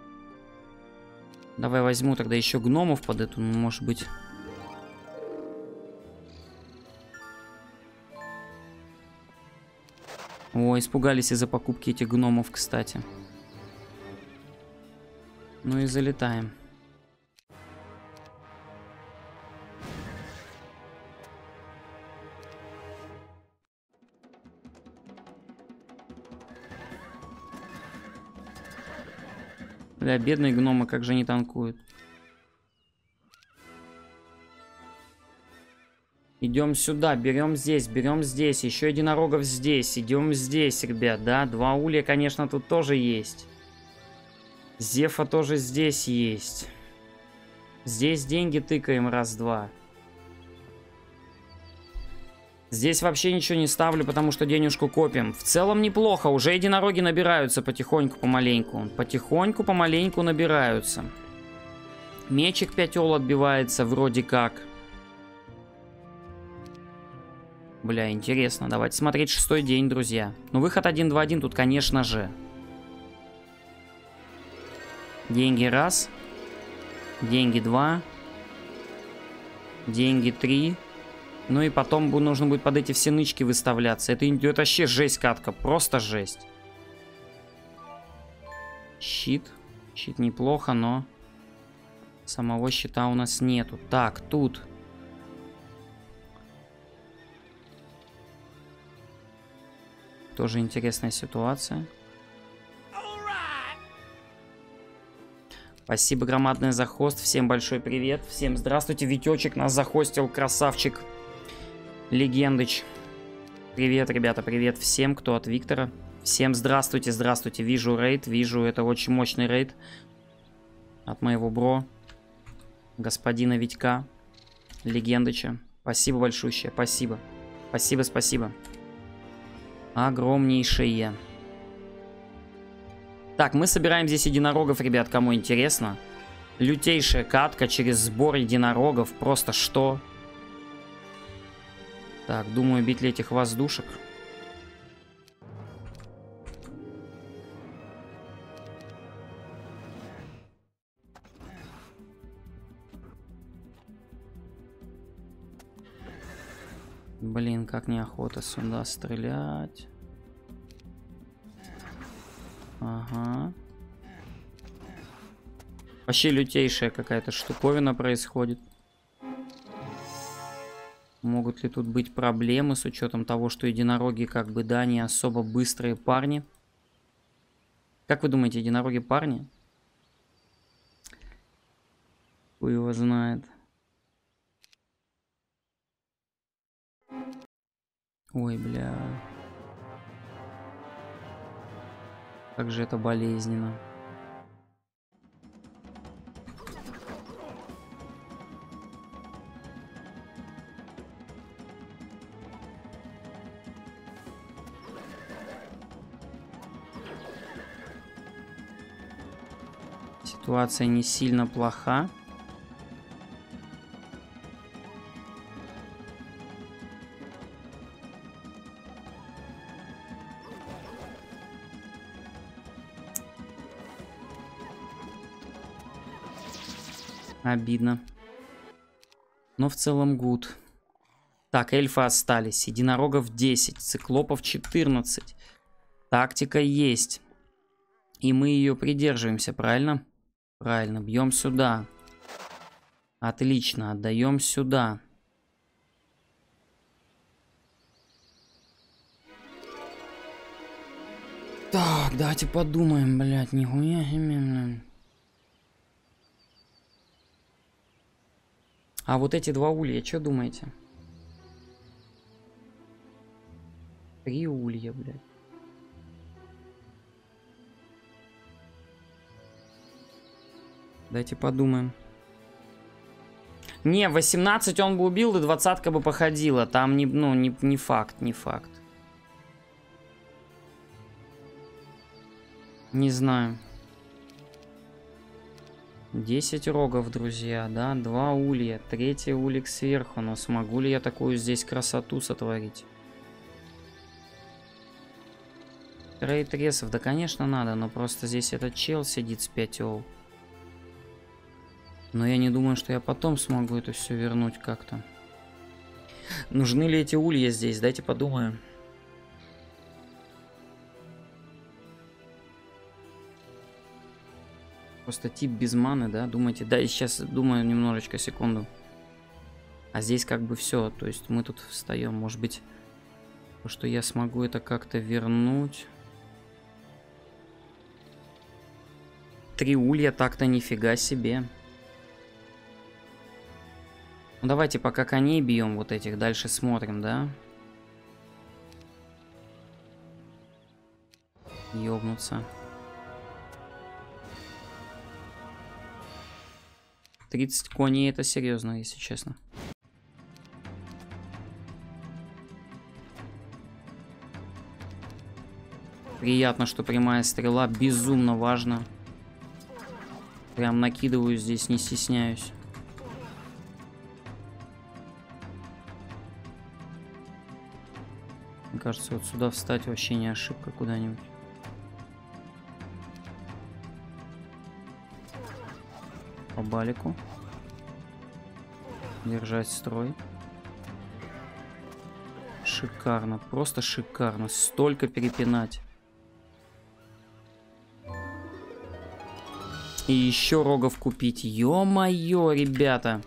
Давай возьму тогда еще гномов под эту, ну, может быть. О, испугались из-за покупки этих гномов, кстати. Ну и залетаем. Бля, бедные гномы, как же они танкуют. Идем сюда, берем здесь, берем здесь. Еще единорогов здесь. Идем здесь, ребят, да. Два улья, конечно, тут тоже есть. Зефа тоже здесь есть. Здесь деньги тыкаем раз-два. Здесь вообще ничего не ставлю, потому что денежку копим. В целом неплохо. Уже единороги набираются потихоньку, помаленьку. Потихоньку, помаленьку набираются. Мечик пять ол отбивается вроде как. Бля, интересно. Давайте смотреть шестой день, друзья. Ну, выход один два один тут, конечно же. Деньги раз. Деньги два. Деньги три. Ну и потом нужно будет под эти все нычки выставляться. Это идет вообще жесть катка. Просто жесть. Щит. Щит неплохо, но самого щита у нас нету. Так, тут. Тоже интересная ситуация. Спасибо громадное за хост. Всем большой привет. Всем здравствуйте. Витечек нас захостил. Красавчик. Легендыч. Привет, ребята. Привет всем, кто от Виктора. Всем здравствуйте, здравствуйте. Вижу рейд. Вижу, это очень мощный рейд. От моего бро. Господина Витька. Легендыча. Спасибо большущее. Спасибо. Спасибо, спасибо. Огромнейшее. Так, мы собираем здесь единорогов, ребят, кому интересно. Лютейшая катка через сбор единорогов. Просто что? Так, думаю, бить ли этих воздушек. Блин, как неохота сюда стрелять. Ага. Вообще лютейшая какая-то штуковина происходит. Могут ли тут быть проблемы с учетом того, что единороги как бы, да, не особо быстрые парни. Как вы думаете, единороги парни? Хуй его знает. Ой, бля. Как же это болезненно. Ситуация не сильно плоха. Обидно. Но в целом гуд. Так, эльфы остались. Единорогов десять. Циклопов четырнадцать. Тактика есть. И мы ее придерживаемся, правильно? Правильно. Бьем сюда. Отлично. Отдаем сюда. Так, давайте подумаем, блядь. Нихуя себе. А вот эти два улья, что думаете? Три улья, блядь. Дайте подумаем. Не, восемнадцать он бы убил, и двадцатка бы походила. Там не, ну, не, не факт, не факт. Не знаю. десять рогов, друзья, да? Два улья. Третий улик сверху. Но смогу ли я такую здесь красоту сотворить? Трейд ресов, да, конечно, надо. Но просто здесь этот чел сидит с пять ол. Но я не думаю, что я потом смогу это все вернуть как-то. Нужны ли эти улья здесь? Дайте подумаем. Просто тип без маны, да? Думаете? Да, и сейчас думаю немножечко, секунду. А здесь как бы все. То есть мы тут встаем. Может быть, что я смогу это как-то вернуть. Три улья так-то нифига себе. Ну, давайте пока коней бьем вот этих, дальше смотрим, да? Ёбнуться. тридцать коней это серьезно, если честно. Приятно, что прямая стрела, безумно важно. Прям накидываю здесь, не стесняюсь. Мне кажется, вот сюда встать вообще не ошибка куда-нибудь. По балику. Держать строй. Шикарно, просто шикарно. Столько перепинать. И еще рогов купить. Ё-моё, ребята.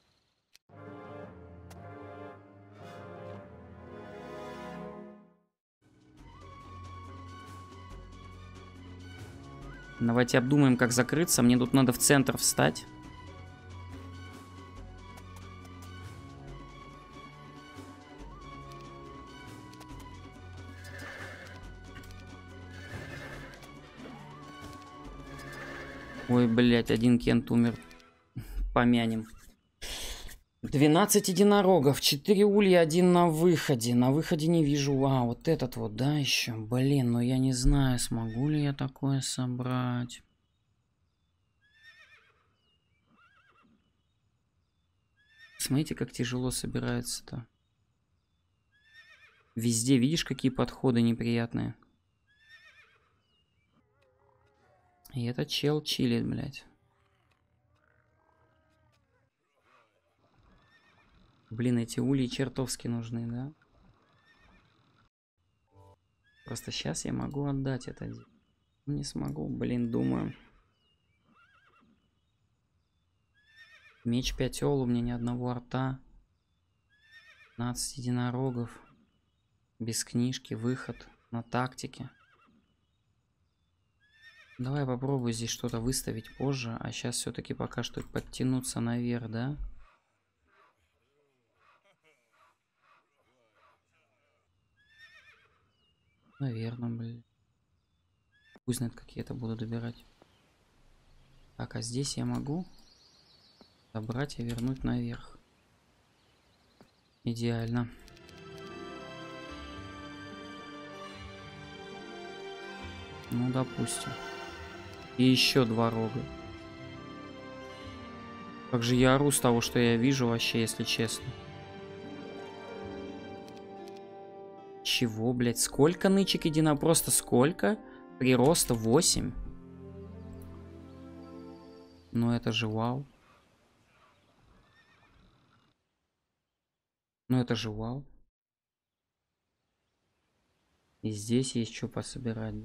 Давайте обдумаем, как закрыться. Мне тут надо в центр встать. Ой, блядь, один Кент умер. Помянем. двенадцать единорогов, четыре улья, один на выходе. На выходе не вижу. А, вот этот вот, да, еще. Блин, но я не знаю, смогу ли я такое собрать. Смотрите, как тяжело собирается-то. Везде, видишь, какие подходы неприятные. И этот чел чилит, блядь. Блин, эти ульи чертовски нужны, да? Просто сейчас я могу отдать это. Не смогу, блин, думаю. Меч пять ол, у меня ни одного арта. пятнадцать единорогов. Без книжки, выход на тактике. Давай попробую здесь что-то выставить позже, а сейчас все-таки пока что подтянуться наверх, да? Наверное, блин. Пусть знает, как я это буду добирать. Так, а здесь я могу забрать и вернуть наверх. Идеально. Ну, допустим. И еще два рога. Как же я ору с того, что я вижу вообще, если честно. Чего, блядь? Сколько нычек едино? Просто сколько? Прироста восемь. Ну это же вау. Ну это же вау. И здесь есть что пособирать.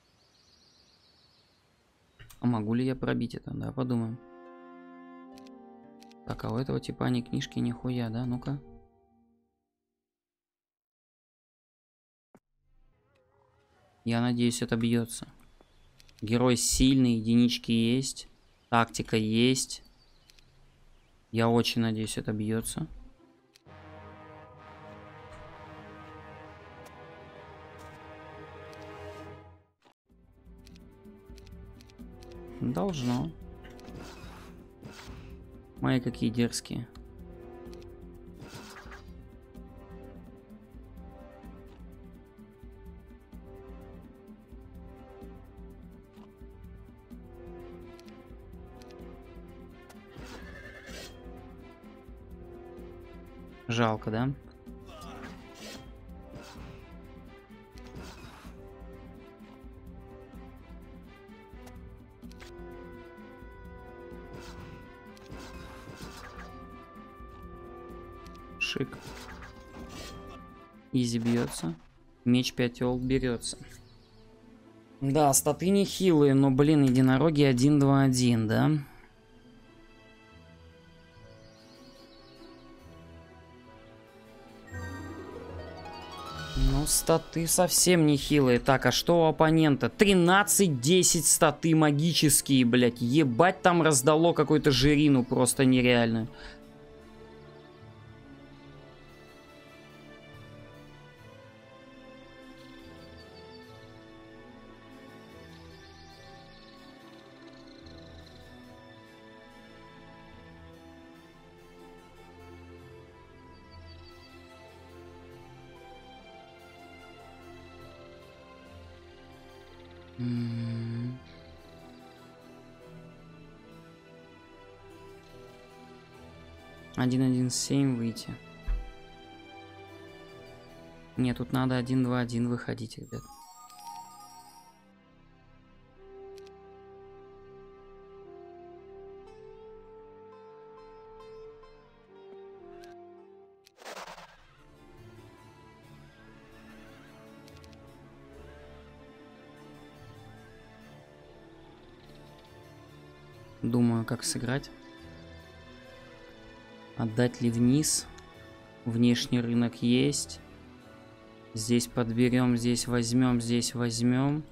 А могу ли я пробить это? Да, подумаем. Так, а у этого типа ни книжки, нихуя, да? Ну-ка. Я надеюсь, это бьется. Герой сильный, единички есть. Тактика есть. Я очень надеюсь, это бьется. Должно. Мои какие дерзкие. Жалко, да? Шик. Изи бьется. Меч пятел берется. Да, статы нехилые, но, блин, единороги один два один, да? Ну, статы совсем нехилые. Так, а что у оппонента? тринадцать десять статы магические, блядь. Ебать, там раздало какую-то жирину просто нереальную. один один семь выйти. Нет, тут надо один два один выходить, ребят. Думаю, как сыграть. Отдать ли вниз? Внешний рынок есть. Здесь подберем, здесь возьмем, здесь возьмем.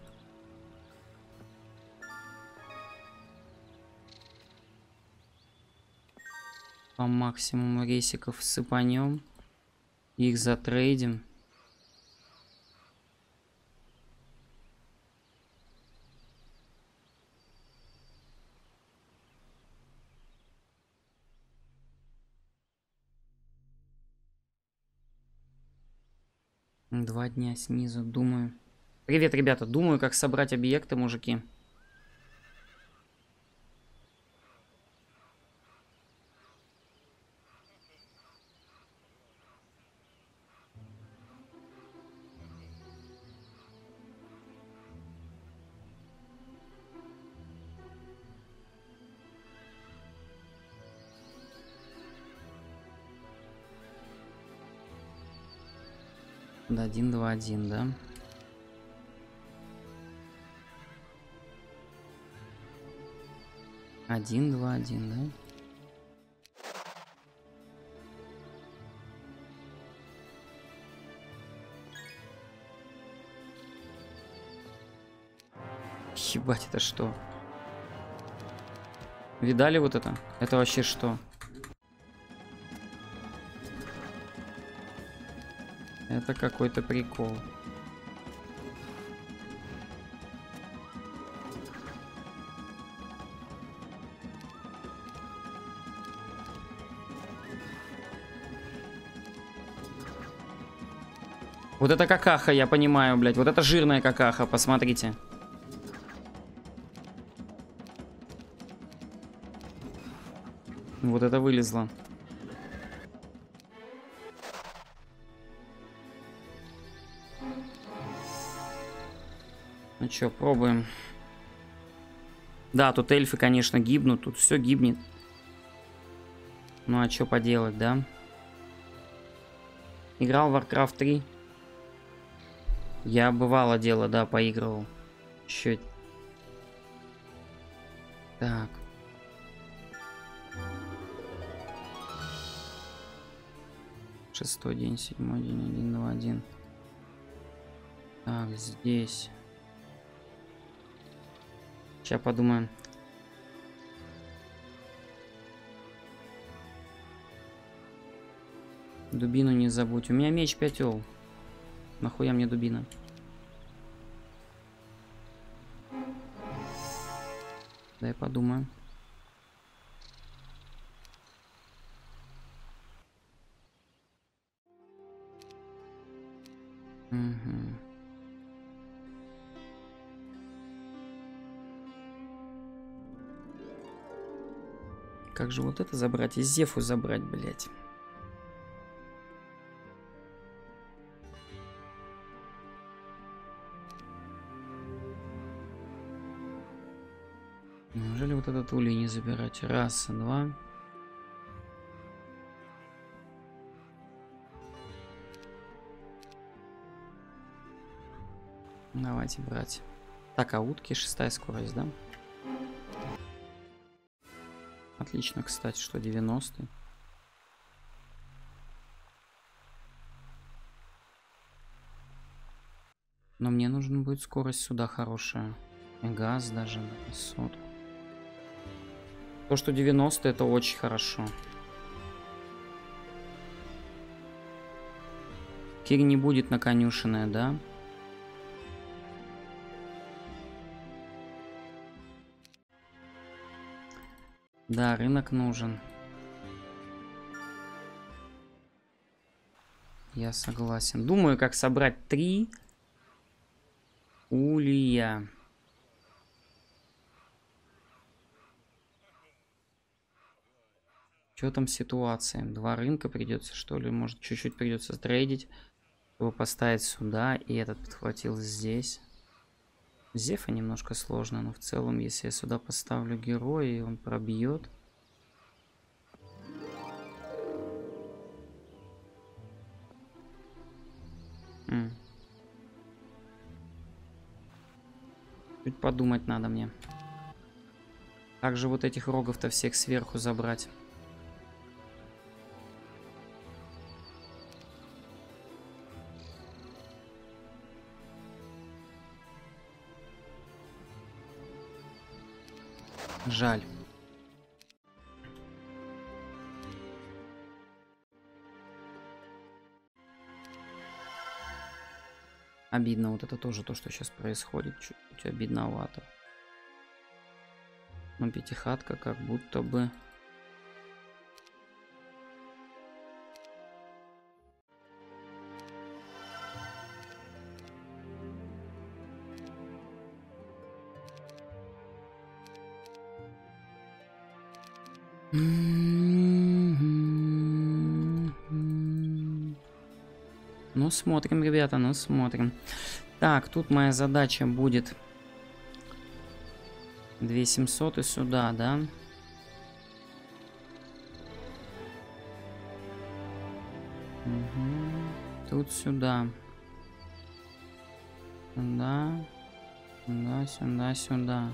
По максимуму рейсиков сыпанем. Их затрейдим. Два дня снизу, думаю. Привет, ребята, думаю, как собрать объекты, мужики. Да, один два один, да? один два один, да? Ебать, это что? Видали вот это? Это вообще что? Это какой-то прикол. Вот это какаха, я понимаю, блядь. Вот это жирная какаха, посмотрите. Вот это вылезло. Ну чё, пробуем. Да, тут эльфы, конечно, гибнут. Тут все гибнет. Ну а чё поделать, да? Играл в Warcraft три. Я бывало дело, да, поигрывал. Чуть. Так. Шестой день, седьмой день, один, два, один. Так, здесь. Сейчас подумаем. Дубину не забудь. У меня меч пятел. Нахуя мне дубина? Дай подумаю. Угу. Как же вот это забрать? И Зефу забрать, блять. Неужели вот этот улей не забирать? Раз, два. Давайте брать. Так, а утки шестая скорость, да? Отлично, кстати, что девяностый. Но мне нужна будет скорость сюда хорошая. И газ даже, да, сотку. То, что девяносто, это очень хорошо. Кир не будет наконюшенная, да? Да, рынок нужен. Я согласен. Думаю, как собрать три улья. Что там ситуация? Два рынка придется, что ли? Может, чуть-чуть придется трейдить, чтобы поставить сюда. И этот подхватил здесь. Зефа немножко сложно, но в целом, если я сюда поставлю героя, и он пробьет. М. Чуть подумать надо мне. Как же вот этих рогов-то всех сверху забрать? Жаль. Обидно вот это тоже, то, что сейчас происходит. Чуть-чуть обидновато. Но пятихатка как будто бы... Ну, смотрим, ребята, ну, смотрим. Так, тут моя задача будет две тысячи семьсот и сюда, да? Угу. Тут сюда. Сюда. Сюда, сюда, сюда.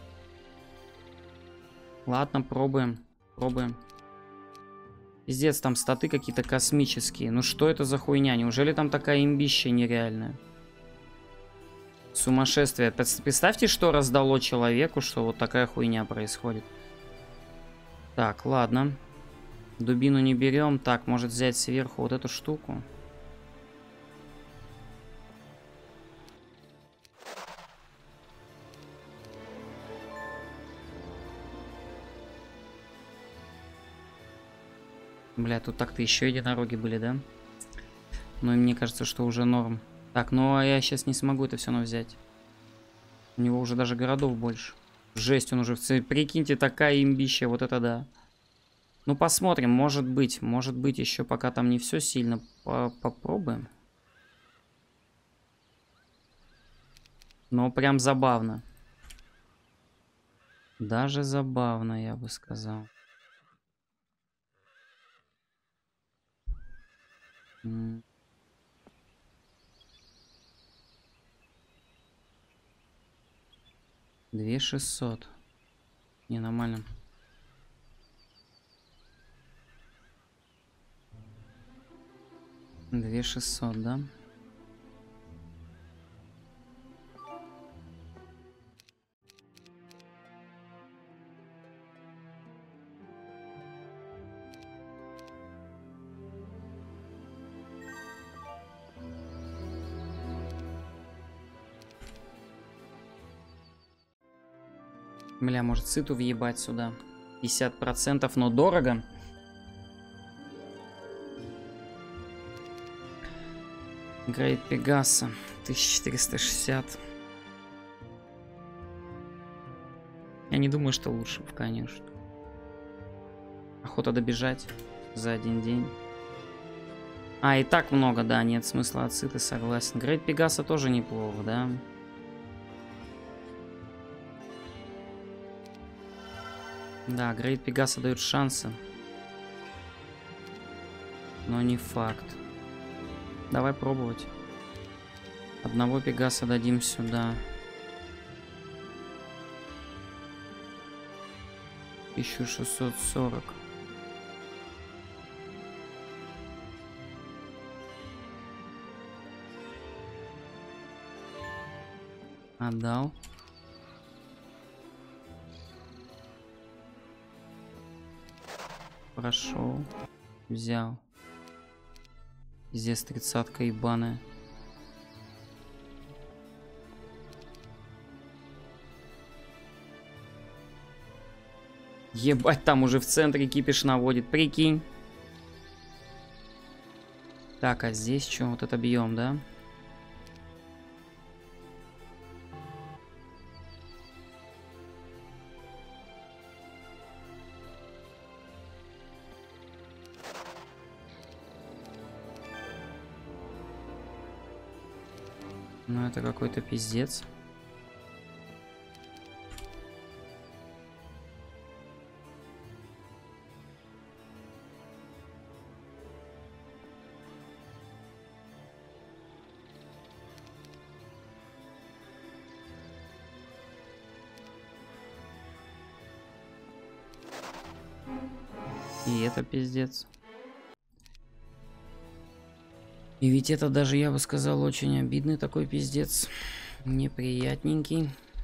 Ладно, пробуем. Пробуем. Пиздец, там статы какие-то космические. Ну что это за хуйня? Неужели там такая имбища нереальная? Сумасшествие. Представьте, что раздало человеку, что вот такая хуйня происходит. Так, ладно. Дубину не берем. Так, может взять сверху вот эту штуку. Бля, тут так-то еще единороги были, да? Но мне кажется, что уже норм. Так, ну а я сейчас не смогу это все равно взять. У него уже даже городов больше. Жесть, он уже в цель. Прикиньте, такая имбища, вот это да. Ну посмотрим, может быть. Может быть, еще пока там не все сильно. Попробуем. Но прям забавно. Даже забавно, я бы сказал. Две шестьсот. Не, нормально. Две шестьсот, да? Бля, может сыту въебать сюда. пятьдесят процентов, но дорого. Грейд Пегаса. тысяча четыреста шестьдесят. Я не думаю, что лучше, конечно. Охота добежать за один день. А, и так много, да, нет смысла от сыты, согласен. Грейд Пегаса тоже неплохо, да. Да, Грейд Пегаса дают шансы. Но не факт. Давай пробовать. Одного Пегаса дадим сюда. тысяча шестьсот сорок. Отдал. Прошел. Взял. Здесь тридцатка ебаная. Ебать, там уже в центре кипиш наводит. Прикинь. Так, а здесь что? Вот это бьем, да? Ну, это какой-то пиздец. И это пиздец. И ведь это даже, я бы сказал, очень обидный такой пиздец. Неприятненький.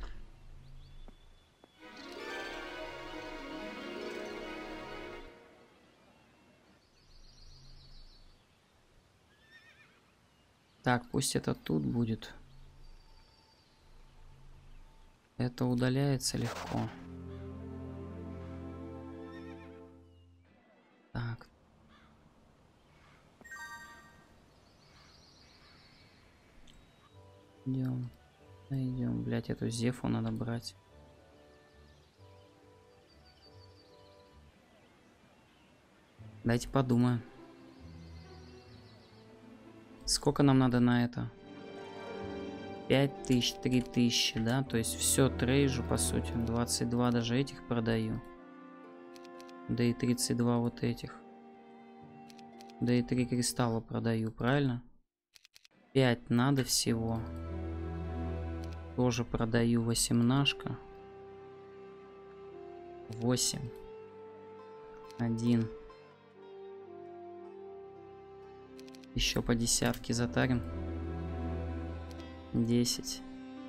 Так, пусть это тут будет. Это удаляется легко. Так. Идем. Идем, блять, эту Зефу надо брать. Дайте подумаю. Сколько нам надо на это? пять тысяч, три тысячи, да? То есть все трейжу, по сути. двадцать два даже этих продаю. Да и тридцать два вот этих. Да и три кристалла продаю, правильно? пять надо всего. Тоже продаю восемнашка. восемь. один. Еще по десятке затарим. десять.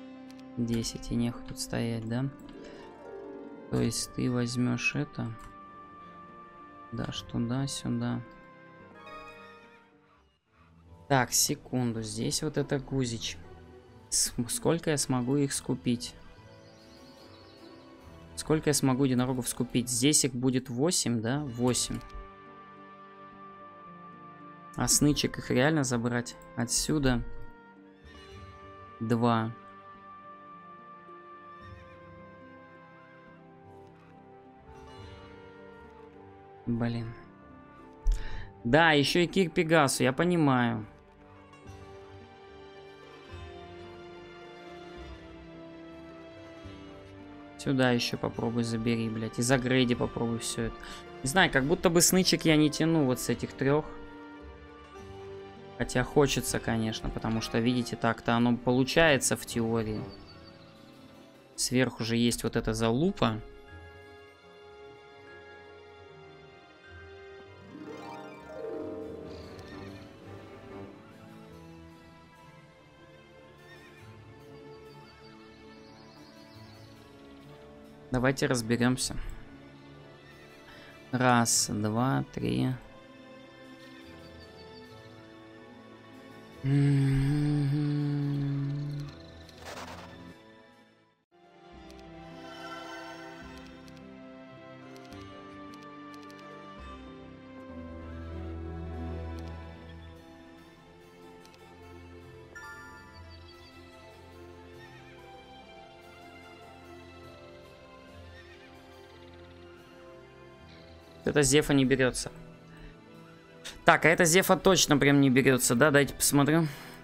десять, и нехуй тут стоять, да? То есть ты возьмешь это. Дашь туда-сюда. Так, секунду. Здесь вот это Гузич. Сколько я смогу их скупить? Сколько я смогу единорогов скупить? Здесь их будет восемь, да? восемь. А снычек их реально забрать? Отсюда два. Блин. Да, еще и Кир Пегасу, я понимаю. Сюда еще попробуй забери, блядь. И за грейди попробуй все это. Не знаю, как будто бы снычек я не тяну вот с этих трех. Хотя хочется, конечно, потому что, видите, так-то оно получается в теории. Сверху же есть вот эта залупа. Давайте разберемся. Раз, два, три. Это Зефа не берется. Так, а эта Зефа точно прям не берется, да? Дайте посмотрю.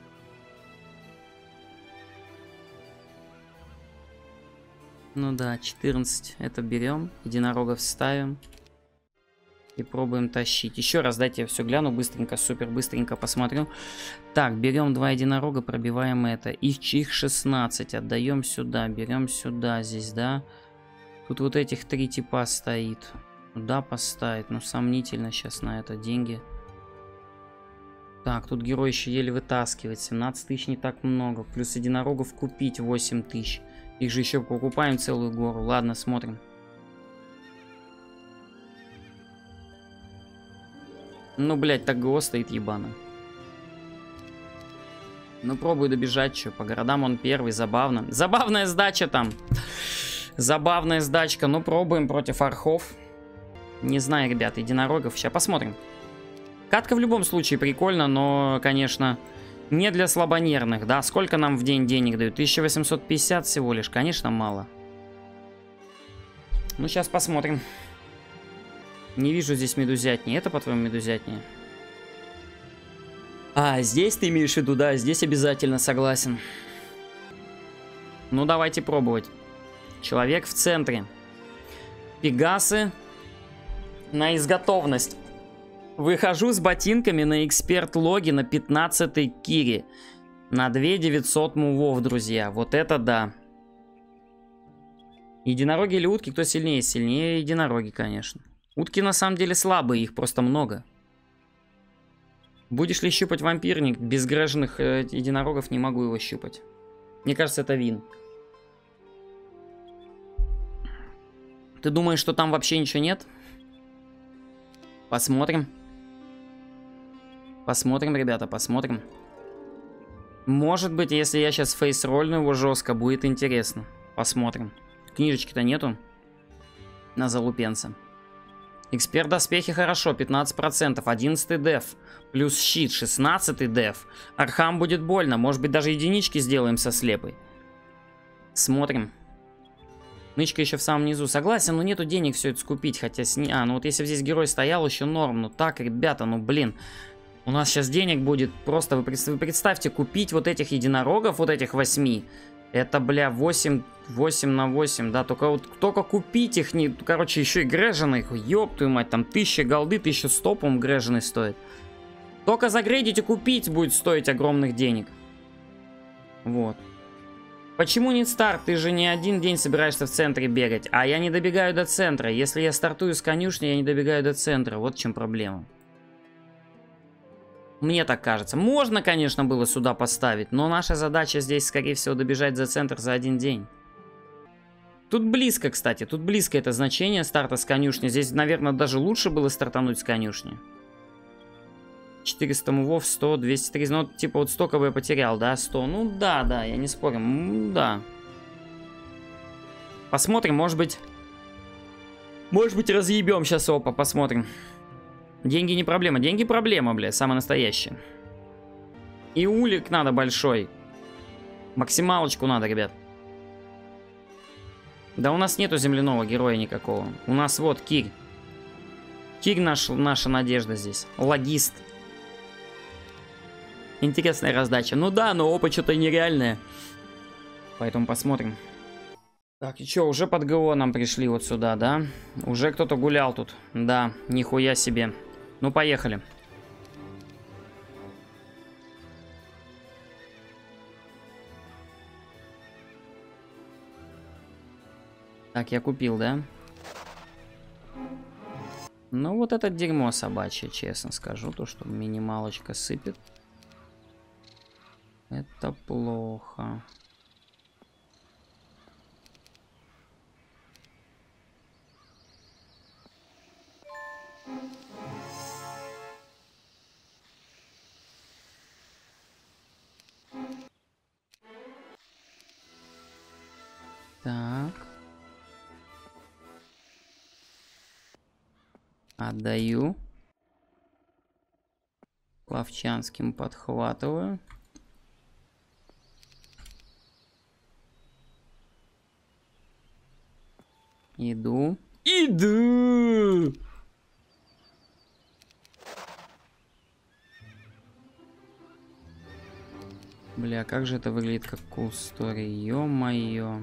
Ну да, четырнадцать. Это берем. Единорогов ставим. И пробуем тащить. Еще раз дайте я все гляну быстренько, супер быстренько посмотрю. Так, берем два единорога, пробиваем это. Их, их шестнадцать. Отдаем сюда. Берем сюда здесь, да? Тут вот этих три типа стоит. Да, поставить. Ну, сомнительно сейчас на это деньги. Так, тут герой еще еле вытаскивает. семнадцать тысяч не так много. Плюс единорогов купить восемь тысяч. Их же еще покупаем целую гору. Ладно, смотрим. Ну, блядь, так ГО стоит ебано. Ну, пробую добежать, что. По городам он первый, забавно. Забавная сдача там. Забавная сдачка. Ну, пробуем против архов. Не знаю, ребят, единорогов. Сейчас посмотрим. Катка в любом случае прикольно, но, конечно, не для слабонервных, да? Сколько нам в день денег дают? тысяча восемьсот пятьдесят всего лишь. Конечно, мало. Ну, сейчас посмотрим. Не вижу здесь медузятни. Это, по-твоему, медузятни? А, здесь ты имеешь в виду, да? Здесь обязательно согласен. Ну, давайте пробовать. Человек в центре. Пегасы. На изготовность. Выхожу с ботинками на эксперт логи на пятнадцатой кире. На две тысячи девятьсот мувов, друзья. Вот это да. Единороги или утки? Кто сильнее? Сильнее единороги, конечно. Утки на самом деле слабые, их просто много. Будешь ли щупать вампирник? Без грежных э, единорогов не могу его щупать. Мне кажется, это вин. Ты думаешь, что там вообще ничего нет? Посмотрим. Посмотрим, ребята, посмотрим. Может быть, если я сейчас фейс-рольну его жестко, будет интересно. Посмотрим. Книжечки-то нету. На залупенца. Эксперт доспехи хорошо, пятнадцать процентов. одиннадцатый деф. Плюс щит, шестнадцатый деф. Архам будет больно. Может быть, даже единички сделаем со слепой. Смотрим. Нычка еще в самом низу. Согласен, но нету денег все это скупить. Хотя с... А, ну вот если бы здесь герой стоял, еще норм. Ну так, ребята, ну блин. У нас сейчас денег будет просто... Вы представьте, купить вот этих единорогов, вот этих восьми. Это, бля, восемь, восемь на восемь, да. Только вот только купить их не... Короче, еще и греженый. Ёб твою мать, там тысяча голды, тысяча сто, по-моему, греженый стоит. Только загрейдить и купить будет стоить огромных денег. Вот. Почему не старт? Ты же не один день собираешься в центре бегать. А я не добегаю до центра. Если я стартую с конюшни, я не добегаю до центра. Вот в чем проблема. Мне так кажется. Можно, конечно, было сюда поставить, но наша задача здесь, скорее всего, добежать за центр за один день. Тут близко, кстати, тут близко это значение старта с конюшни. Здесь, наверное, даже лучше было стартануть с конюшни. четыреста мувов, сто, двести тридцать. Ну, типа, вот столько бы я потерял, да, сто. Ну, да, да, я не спорю. М, да. Посмотрим, может быть... Может быть, разъебем сейчас опа, посмотрим. Деньги не проблема. Деньги проблема, бля, самое настоящее. И улик надо большой. Максималочку надо, ребят. Да у нас нету земляного героя никакого. У нас вот Кирь. Кирь наш, наша надежда здесь. Логист. Интересная раздача. Ну да, но опа что-то нереальное. Поэтому посмотрим. Так, и что, уже под ГО нам пришли вот сюда, да? Уже кто-то гулял тут. Да, нихуя себе. Ну, поехали. Так, я купил, да? Ну, вот это дерьмо собачье, честно скажу. То, что минималочка сыпет. Это плохо. Так. Отдаю. Ловчанским подхватываю. Иду. Иду! Бля, как же это выглядит как cool story, ё-моё.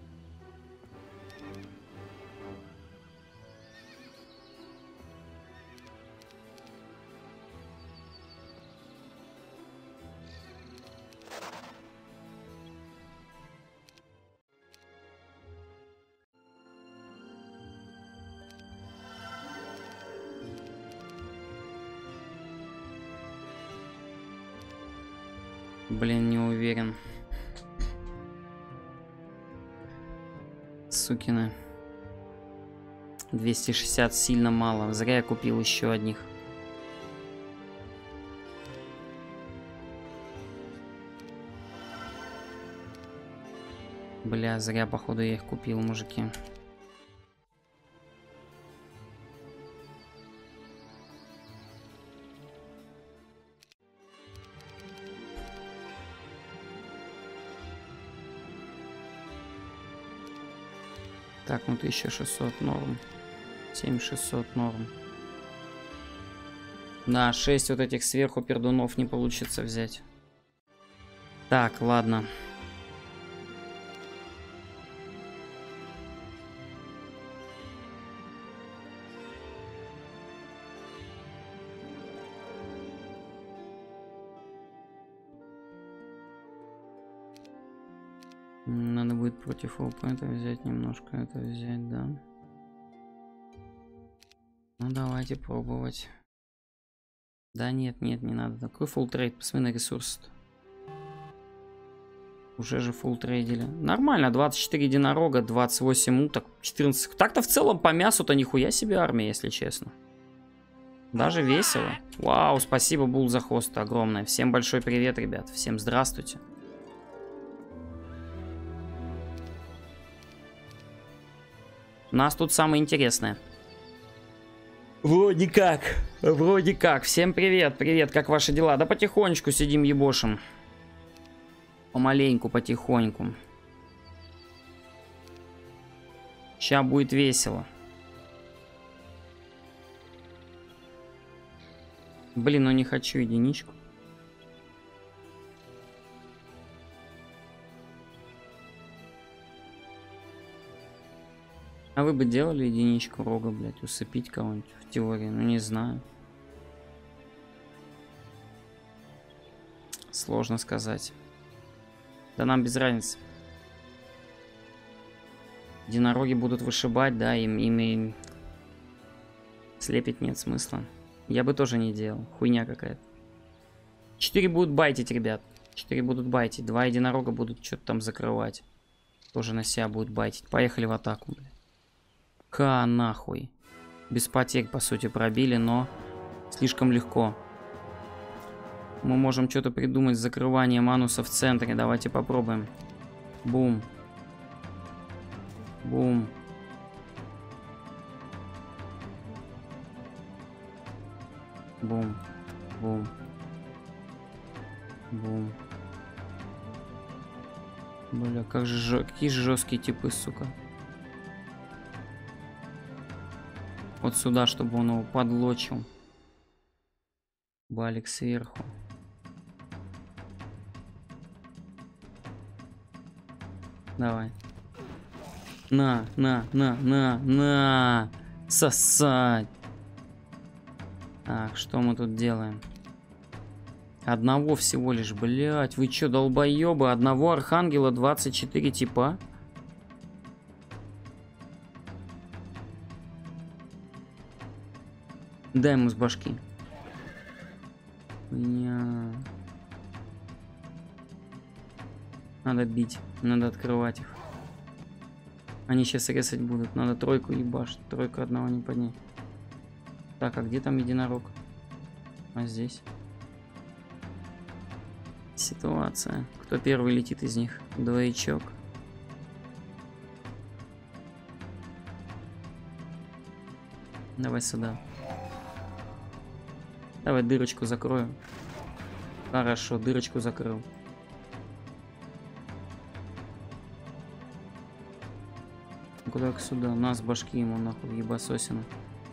Блин, не уверен. Сукины. двести шестьдесят сильно мало. Зря я купил еще одних. Бля, зря, походу, я их купил, мужики. Так, ну тысяча шестьсот норм. семь тысяч шестьсот норм. Да, шесть вот этих сверху пердунов не получится взять. Так, ладно. Надо будет против оппонента взять немножко, это взять, да. Ну давайте пробовать. Да нет, нет, не надо. Такой фулл трейд, посмотри на ресурсы -то. Уже же фулл трейдили. Нормально, двадцать четыре единорога, двадцать восемь уток, четырнадцать. Так-то в целом по мясу-то нихуя себе армия, если честно. Даже весело. Вау, спасибо, Бул, за хост огромное. Всем большой привет, ребят. Всем здравствуйте. У нас тут самое интересное. Вроде как. Вроде как. Всем привет, привет. Как ваши дела? Да потихонечку сидим ебошим. Помаленьку, потихоньку. Сейчас будет весело. Блин, ну не хочу единичку. А вы бы делали единичку рога, блядь, усыпить кого-нибудь в теории? Ну не знаю. Сложно сказать. Да нам без разницы. Единороги будут вышибать, да, им, им и слепить нет смысла. Я бы тоже не делал. Хуйня какая-то. четыре будут байтить, ребят. четыре будут байтить. Два единорога будут что-то там закрывать. Тоже на себя будут байтить. Поехали в атаку, блядь. Ха, нахуй. Без потерь, по сути, пробили, но слишком легко. Мы можем что-то придумать с закрыванием ануса в центре. Давайте попробуем. Бум. Бум. Бум. Бум. Бум. Бля, как же жё... какие же жесткие типы, сука. Вот сюда, чтобы он его подлочил. Балик сверху. Давай. На, на, на, на, на. Сосать. Так, что мы тут делаем? Одного всего лишь, блять. Вы чё, долбоёбы? Одного архангела двадцать четыре типа? Дай ему с башки. Хуйня. Надо бить. Надо открывать их. Они сейчас резать будут. Надо тройку ебашить. Тройку одного не поднять. Так, а где там единорог? А здесь? Ситуация. Кто первый летит из них? Двоечок. Давай сюда. Давай дырочку закроем. Хорошо, дырочку закрыл. Куда-то сюда. Нас башки ему нахуй ебасосину.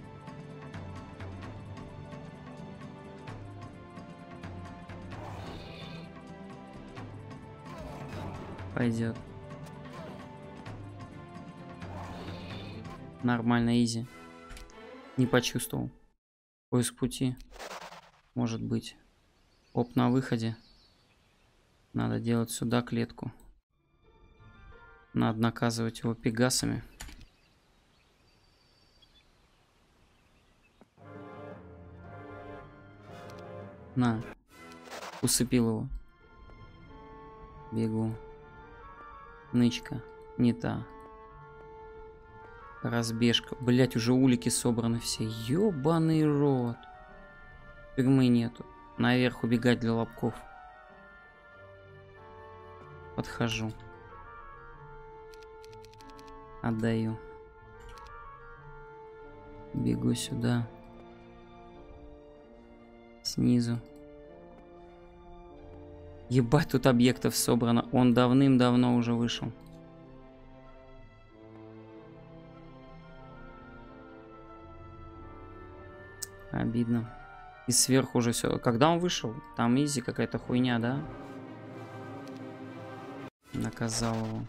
Пойдет. Нормально, изи. Не почувствовал. Поиск пути. Может быть. Оп, на выходе. Надо делать сюда клетку. Надо наказывать его пегасами. На. Усыпил его. Бегу. Нычка. Не та. Разбежка. Блять, уже улики собраны все. Ёбаный рот. Тюрьмы нету. Наверх убегать для лобков. Подхожу. Отдаю. Бегу сюда. Снизу. Ебать, тут объектов собрано. Он давным-давно уже вышел. Обидно. И сверху уже все. Когда он вышел? Там изи какая-то хуйня, да? Наказал его.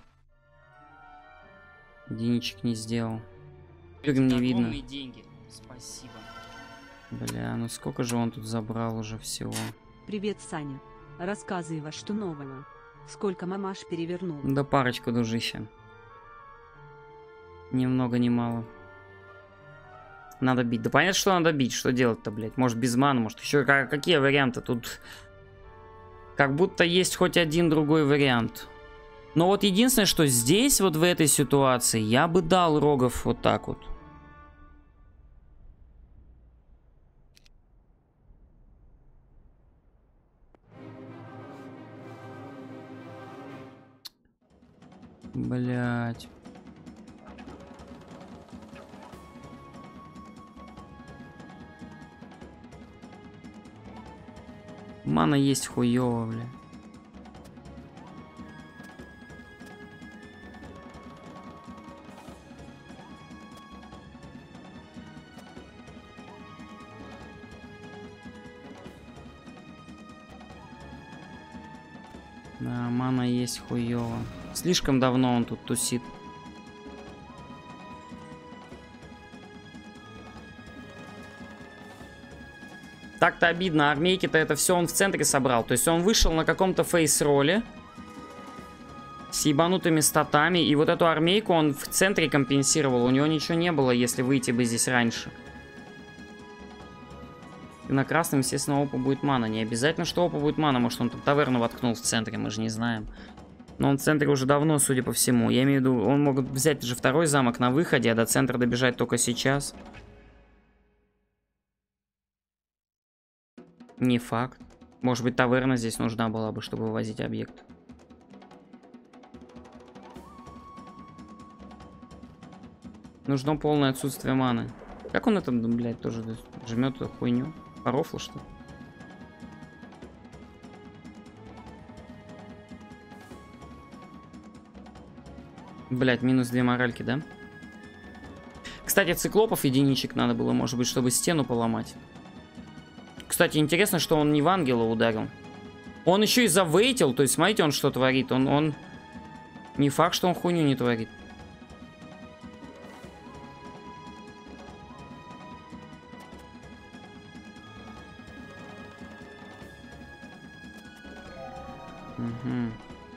Единичек не сделал. Тюрьм не видно. Деньги. Спасибо. Бля, ну сколько же он тут забрал уже всего. Привет, Саня. Рассказывай, что нового. Сколько мамаш перевернул? Да парочку, дружище. Ни много ни мало. Надо бить. Да понятно, что надо бить. Что делать-то, блядь? Может без мана, может еще какие варианты? Тут как будто есть хоть один другой вариант. Но вот единственное, что здесь, вот в этой ситуации, я бы дал рогов вот так вот. Блять. Мана есть хуёво, бля. Да, мана есть хуёво. Слишком давно он тут тусит. Так-то обидно, армейки-то это все он в центре собрал. То есть он вышел на каком-то фейс-роле с ебанутыми статами. И вот эту армейку он в центре компенсировал. У него ничего не было, если выйти бы здесь раньше. И на красном, естественно, опа будет мана. Не обязательно, что опа будет мана. Может, он там таверну воткнул в центре, мы же не знаем. Но он в центре уже давно, судя по всему. Я имею в виду, он мог взять же второй замок на выходе, а до центра добежать только сейчас. Не факт. Может быть, таверна здесь нужна была бы, чтобы вывозить объект. Нужно полное отсутствие маны. Как он это, блядь, тоже жмет эту хуйню? Порофл, что ли? Блядь, минус две моральки, да? Кстати, циклопов единичек надо было, может быть, чтобы стену поломать. Кстати, интересно, что он не в ангела ударил. Он еще и завейтил, то есть, смотрите, он что творит. Он, он... Не факт, что он хуйню не творит. Угу.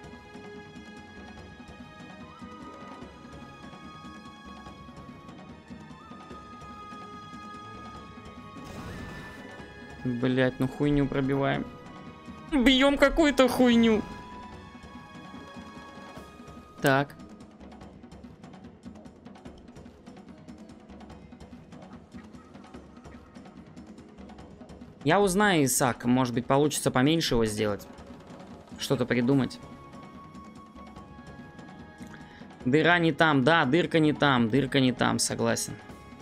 Блять, ну хуйню пробиваем. Бьем какую-то хуйню. Так. Я узнаю, Исаак. Может быть, получится поменьше его сделать. Что-то придумать. Дыра не там. Да, дырка не там. Дырка не там, согласен.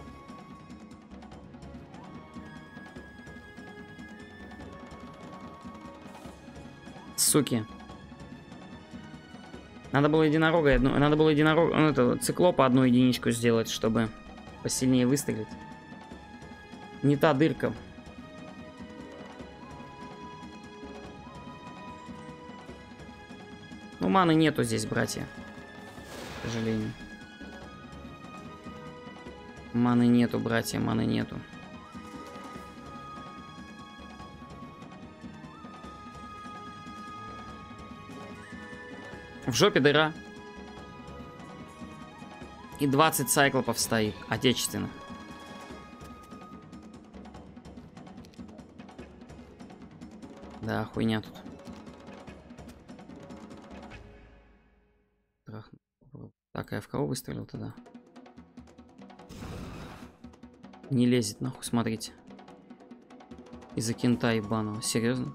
Суки. Надо было единорога, одну, надо было единорога, ну, это, циклопа одну единичку сделать, чтобы посильнее выстрелить. Не та дырка. Ну, маны нету здесь, братья. К сожалению. Маны нету, братья, маны нету. В жопе дыра. И двадцать сайклопов стоит, отечественных. Да, хуйня тут. Так, я в кого выстрелил тогда? Не лезет, нахуй, смотрите. Из-за кента ебаного. Серьезно?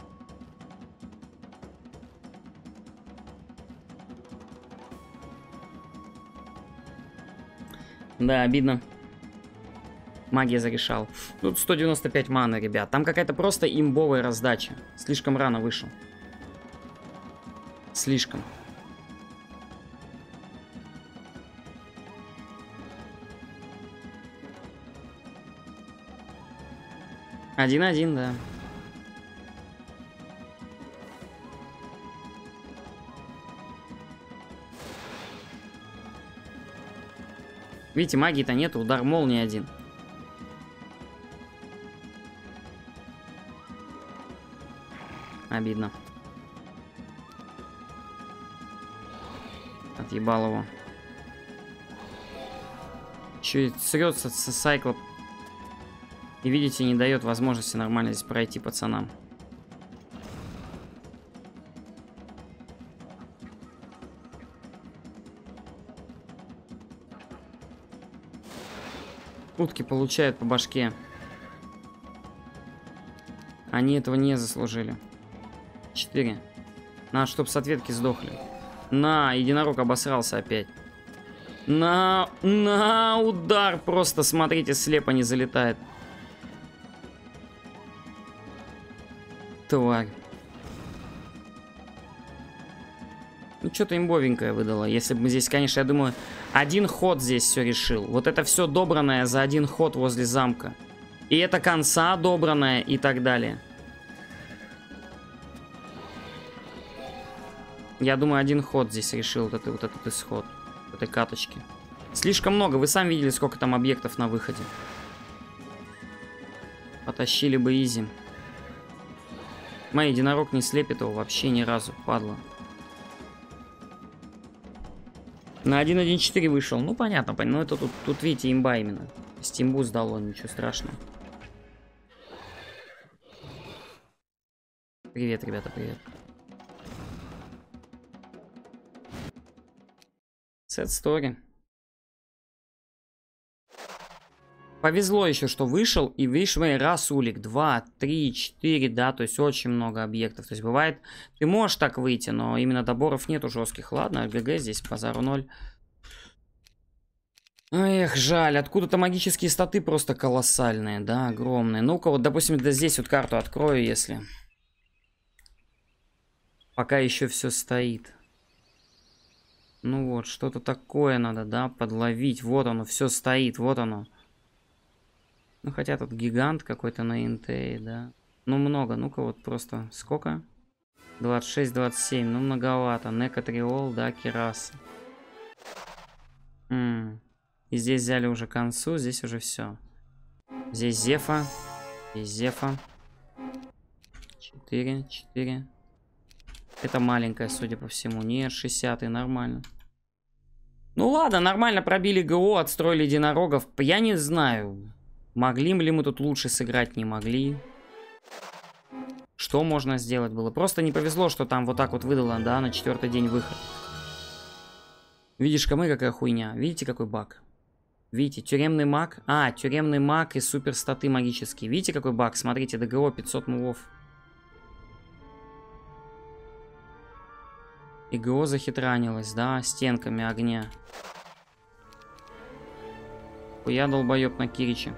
Да, обидно. Магия зарешал. Тут сто девяносто пять маны, ребят. Там какая-то просто имбовая раздача. Слишком рано вышел. Слишком. Один-один, да. Видите, магии-то нету, удар молнии один. Обидно. Отъебал его. Еще и срется с сайклоп. И видите, не дает возможности нормально здесь пройти пацанам. Утки получают по башке. Они этого не заслужили. Четыре. Надо, чтоб с ответки сдохли. На, единорог обосрался опять. На, на, удар. Просто, смотрите, слепо не залетает. Тварь. Ну, что-то имбовенькое выдало. Если бы мы здесь, конечно, я думаю, один ход здесь все решил. Вот это все добранное за один ход возле замка. И это конца добранное и так далее. Я думаю, один ход здесь решил вот, это, вот этот исход. Этой каточки. Слишком много. Вы сами видели, сколько там объектов на выходе. Потащили бы изи. Мой единорог не слепит его вообще ни разу, падла. На один один четыре вышел. Ну, понятно, понятно. Ну, это тут, тут, видите, имба именно. С имбу сдало, ничего страшного. Привет, ребята, привет. Sad story. Повезло еще, что вышел, и видишь, раз улик, два, три, четыре, да, то есть очень много объектов. То есть бывает, ты можешь так выйти, но именно доборов нету жестких. Ладно, ГГ здесь базару ноль. Эх, жаль, откуда-то магические статы просто колоссальные, да, огромные. Ну-ка, вот, допустим, да здесь вот карту открою, если... Пока еще все стоит. Ну вот, что-то такое надо, да, подловить. Вот оно, все стоит, вот оно. Ну, хотя тут гигант какой-то на интее, да. Ну, много. Ну-ка, вот просто сколько? двадцать шесть, двадцать семь. Ну, многовато. Некатриол, да, Кераса. М -м. И здесь взяли уже к концу, здесь уже все. Здесь Зефа. Здесь Зефа. четыре, четыре. Это маленькая, судя по всему. Нет, шестьдесят, нормально. Ну, ладно, нормально пробили ГО, отстроили единорогов. Я не знаю... Могли ли мы тут лучше сыграть, не могли. Что можно сделать было? Просто не повезло, что там вот так вот выдало, да, на четвертый день выход. Видишь, камы какая хуйня. Видите, какой баг? Видите, тюремный маг. А, тюремный маг и супер статы магические. Видите, какой баг? Смотрите, ДГО пятьсот мувов. И ГО захитранилась, да, стенками огня. Я долбоеб на Кириче.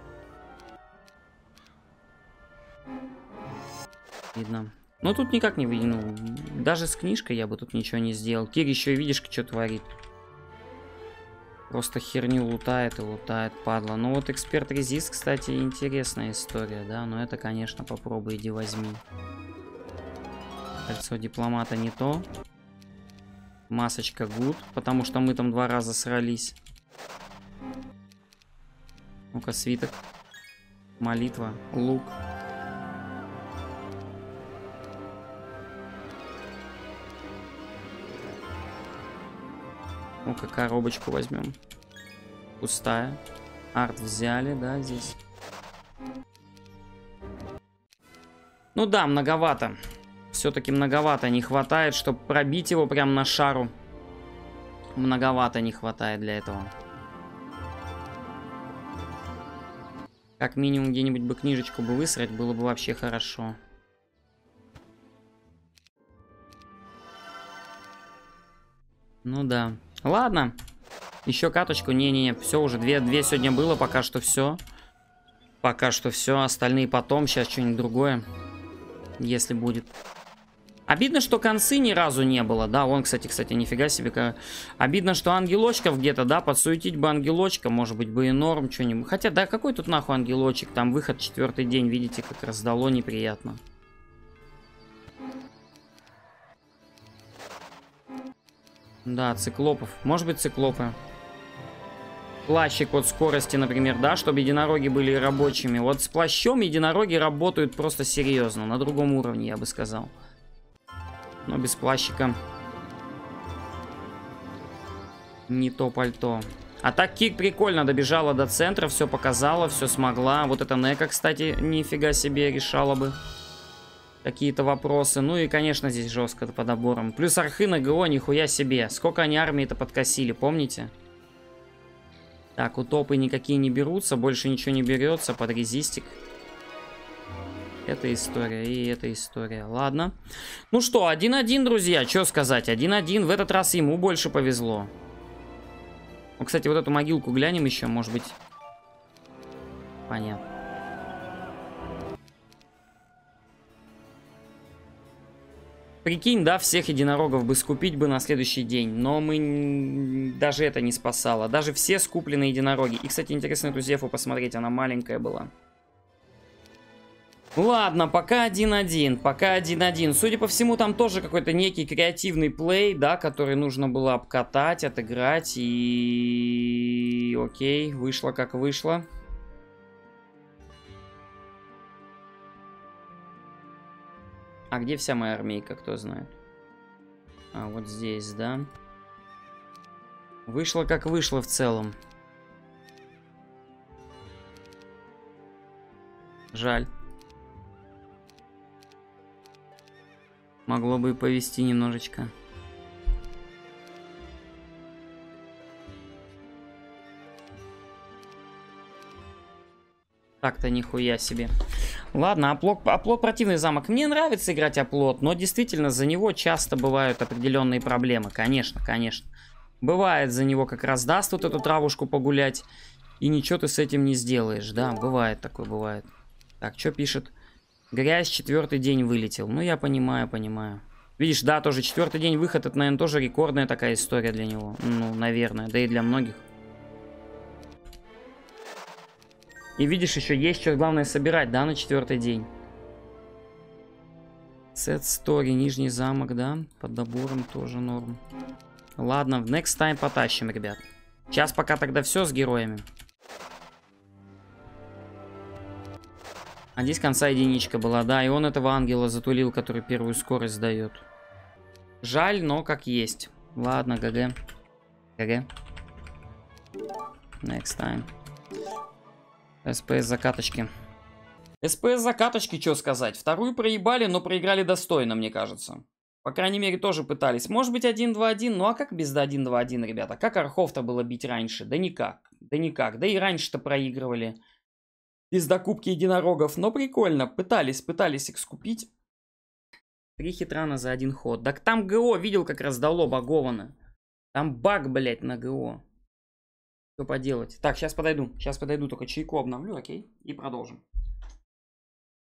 Видно. Но тут никак не видно. Ну, даже с книжкой я бы тут ничего не сделал. Кир еще и видишь, что творит. Просто херню лутает и лутает, падла. Ну вот эксперт резист, кстати, интересная история, да. Но это, конечно, попробуй, иди возьми. Кольцо дипломата не то. Масочка гуд, потому что мы там два раза срались. Ну-ка, свиток. Молитва. Лук. Ну-ка, коробочку возьмем. Пустая. Арт взяли, да, здесь. Ну да, многовато. Все-таки многовато. Не хватает, чтобы пробить его прям на шару. Многовато не хватает для этого. Как минимум где-нибудь бы книжечку бы высрать, было бы вообще хорошо. Ну да. Ладно. Еще каточку. Не-не-не, все уже. Две, две сегодня было, пока что все. Пока что все. Остальные потом. Сейчас что-нибудь другое. Если будет. Обидно, что концы ни разу не было. Да, он, кстати, кстати, нифига себе. Обидно, что ангелочков где-то, да, подсуетить бы ангелочка. Может быть, бы и норм что-нибудь. Хотя, да, какой тут нахуй ангелочек? Там выход четвертый день. Видите, как раздало неприятно. Да, циклопов. Может быть, циклопы. Плащик вот скорости, например, да, чтобы единороги были рабочими. Вот с плащом единороги работают просто серьезно. На другом уровне, я бы сказал. Но без плащика не то пальто. А так Кик прикольно добежала до центра, все показала, все смогла. Вот это Нека, кстати, нифига себе решала бы какие-то вопросы. Ну и, конечно, здесь жестко по доборам. Плюс архы на ГО, нихуя себе. Сколько они армии-то подкосили, помните? Так, утопы никакие не берутся, больше ничего не берется под резистик. Это история и эта история. Ладно. Ну что, один-один, друзья. Что сказать? один-один. В этот раз ему больше повезло. Ну, кстати, вот эту могилку глянем еще, может быть. Понятно. Прикинь, да, всех единорогов бы скупить бы на следующий день. Но мы... Даже это не спасало. Даже все скупленные единороги. И, кстати, интересно эту Зефу посмотреть. Она маленькая была. Ладно, пока один-один, пока один-один. Судя по всему, там тоже какой-то некий креативный плей, да, который нужно было обкатать, отыграть. И... Окей, вышло как вышло. А где вся моя армейка, кто знает? А, вот здесь, да. Вышло как вышло в целом. Жаль. Могло бы и повести немножечко. Так-то нихуя себе. Ладно, оплот, оплот противный замок. Мне нравится играть оплот, но действительно за него часто бывают определенные проблемы. Конечно, конечно. Бывает за него как раз даст вот эту травушку погулять, и ничего ты с этим не сделаешь. Да, бывает такое, бывает. Так, что пишет? Грязь, четвертый день вылетел. Ну, я понимаю, понимаю. Видишь, да, тоже четвертый день выход, это, наверное, тоже рекордная такая история для него. Ну, наверное, да и для многих. И видишь, еще есть что, главное, собирать, да, на четвертый день. Set Story, Нижний замок, да, под добором тоже норм. Ладно, в next time потащим, ребят. Сейчас пока тогда все с героями. А здесь конца единичка была, да, и он этого ангела затулил, который первую скорость сдает. Жаль, но как есть. Ладно, ГГ. ГГ. Next time. СПС закаточки. СПС закаточки, что сказать. Вторую проебали, но проиграли достойно, мне кажется. По крайней мере, тоже пытались. Может быть, один-два-один. Ну а как без один-два-один, ребята? Как Архов-то было бить раньше? Да никак. Да никак. Да и раньше-то проигрывали. Из докупки единорогов. Но прикольно. Пытались, пытались их скупить. Три хитрана за один ход. Так там ГО видел, как раздало багованно. Там баг, блять, на ГО. Что поделать? Так, сейчас подойду. Сейчас подойду, только чайку обновлю, окей? И продолжим.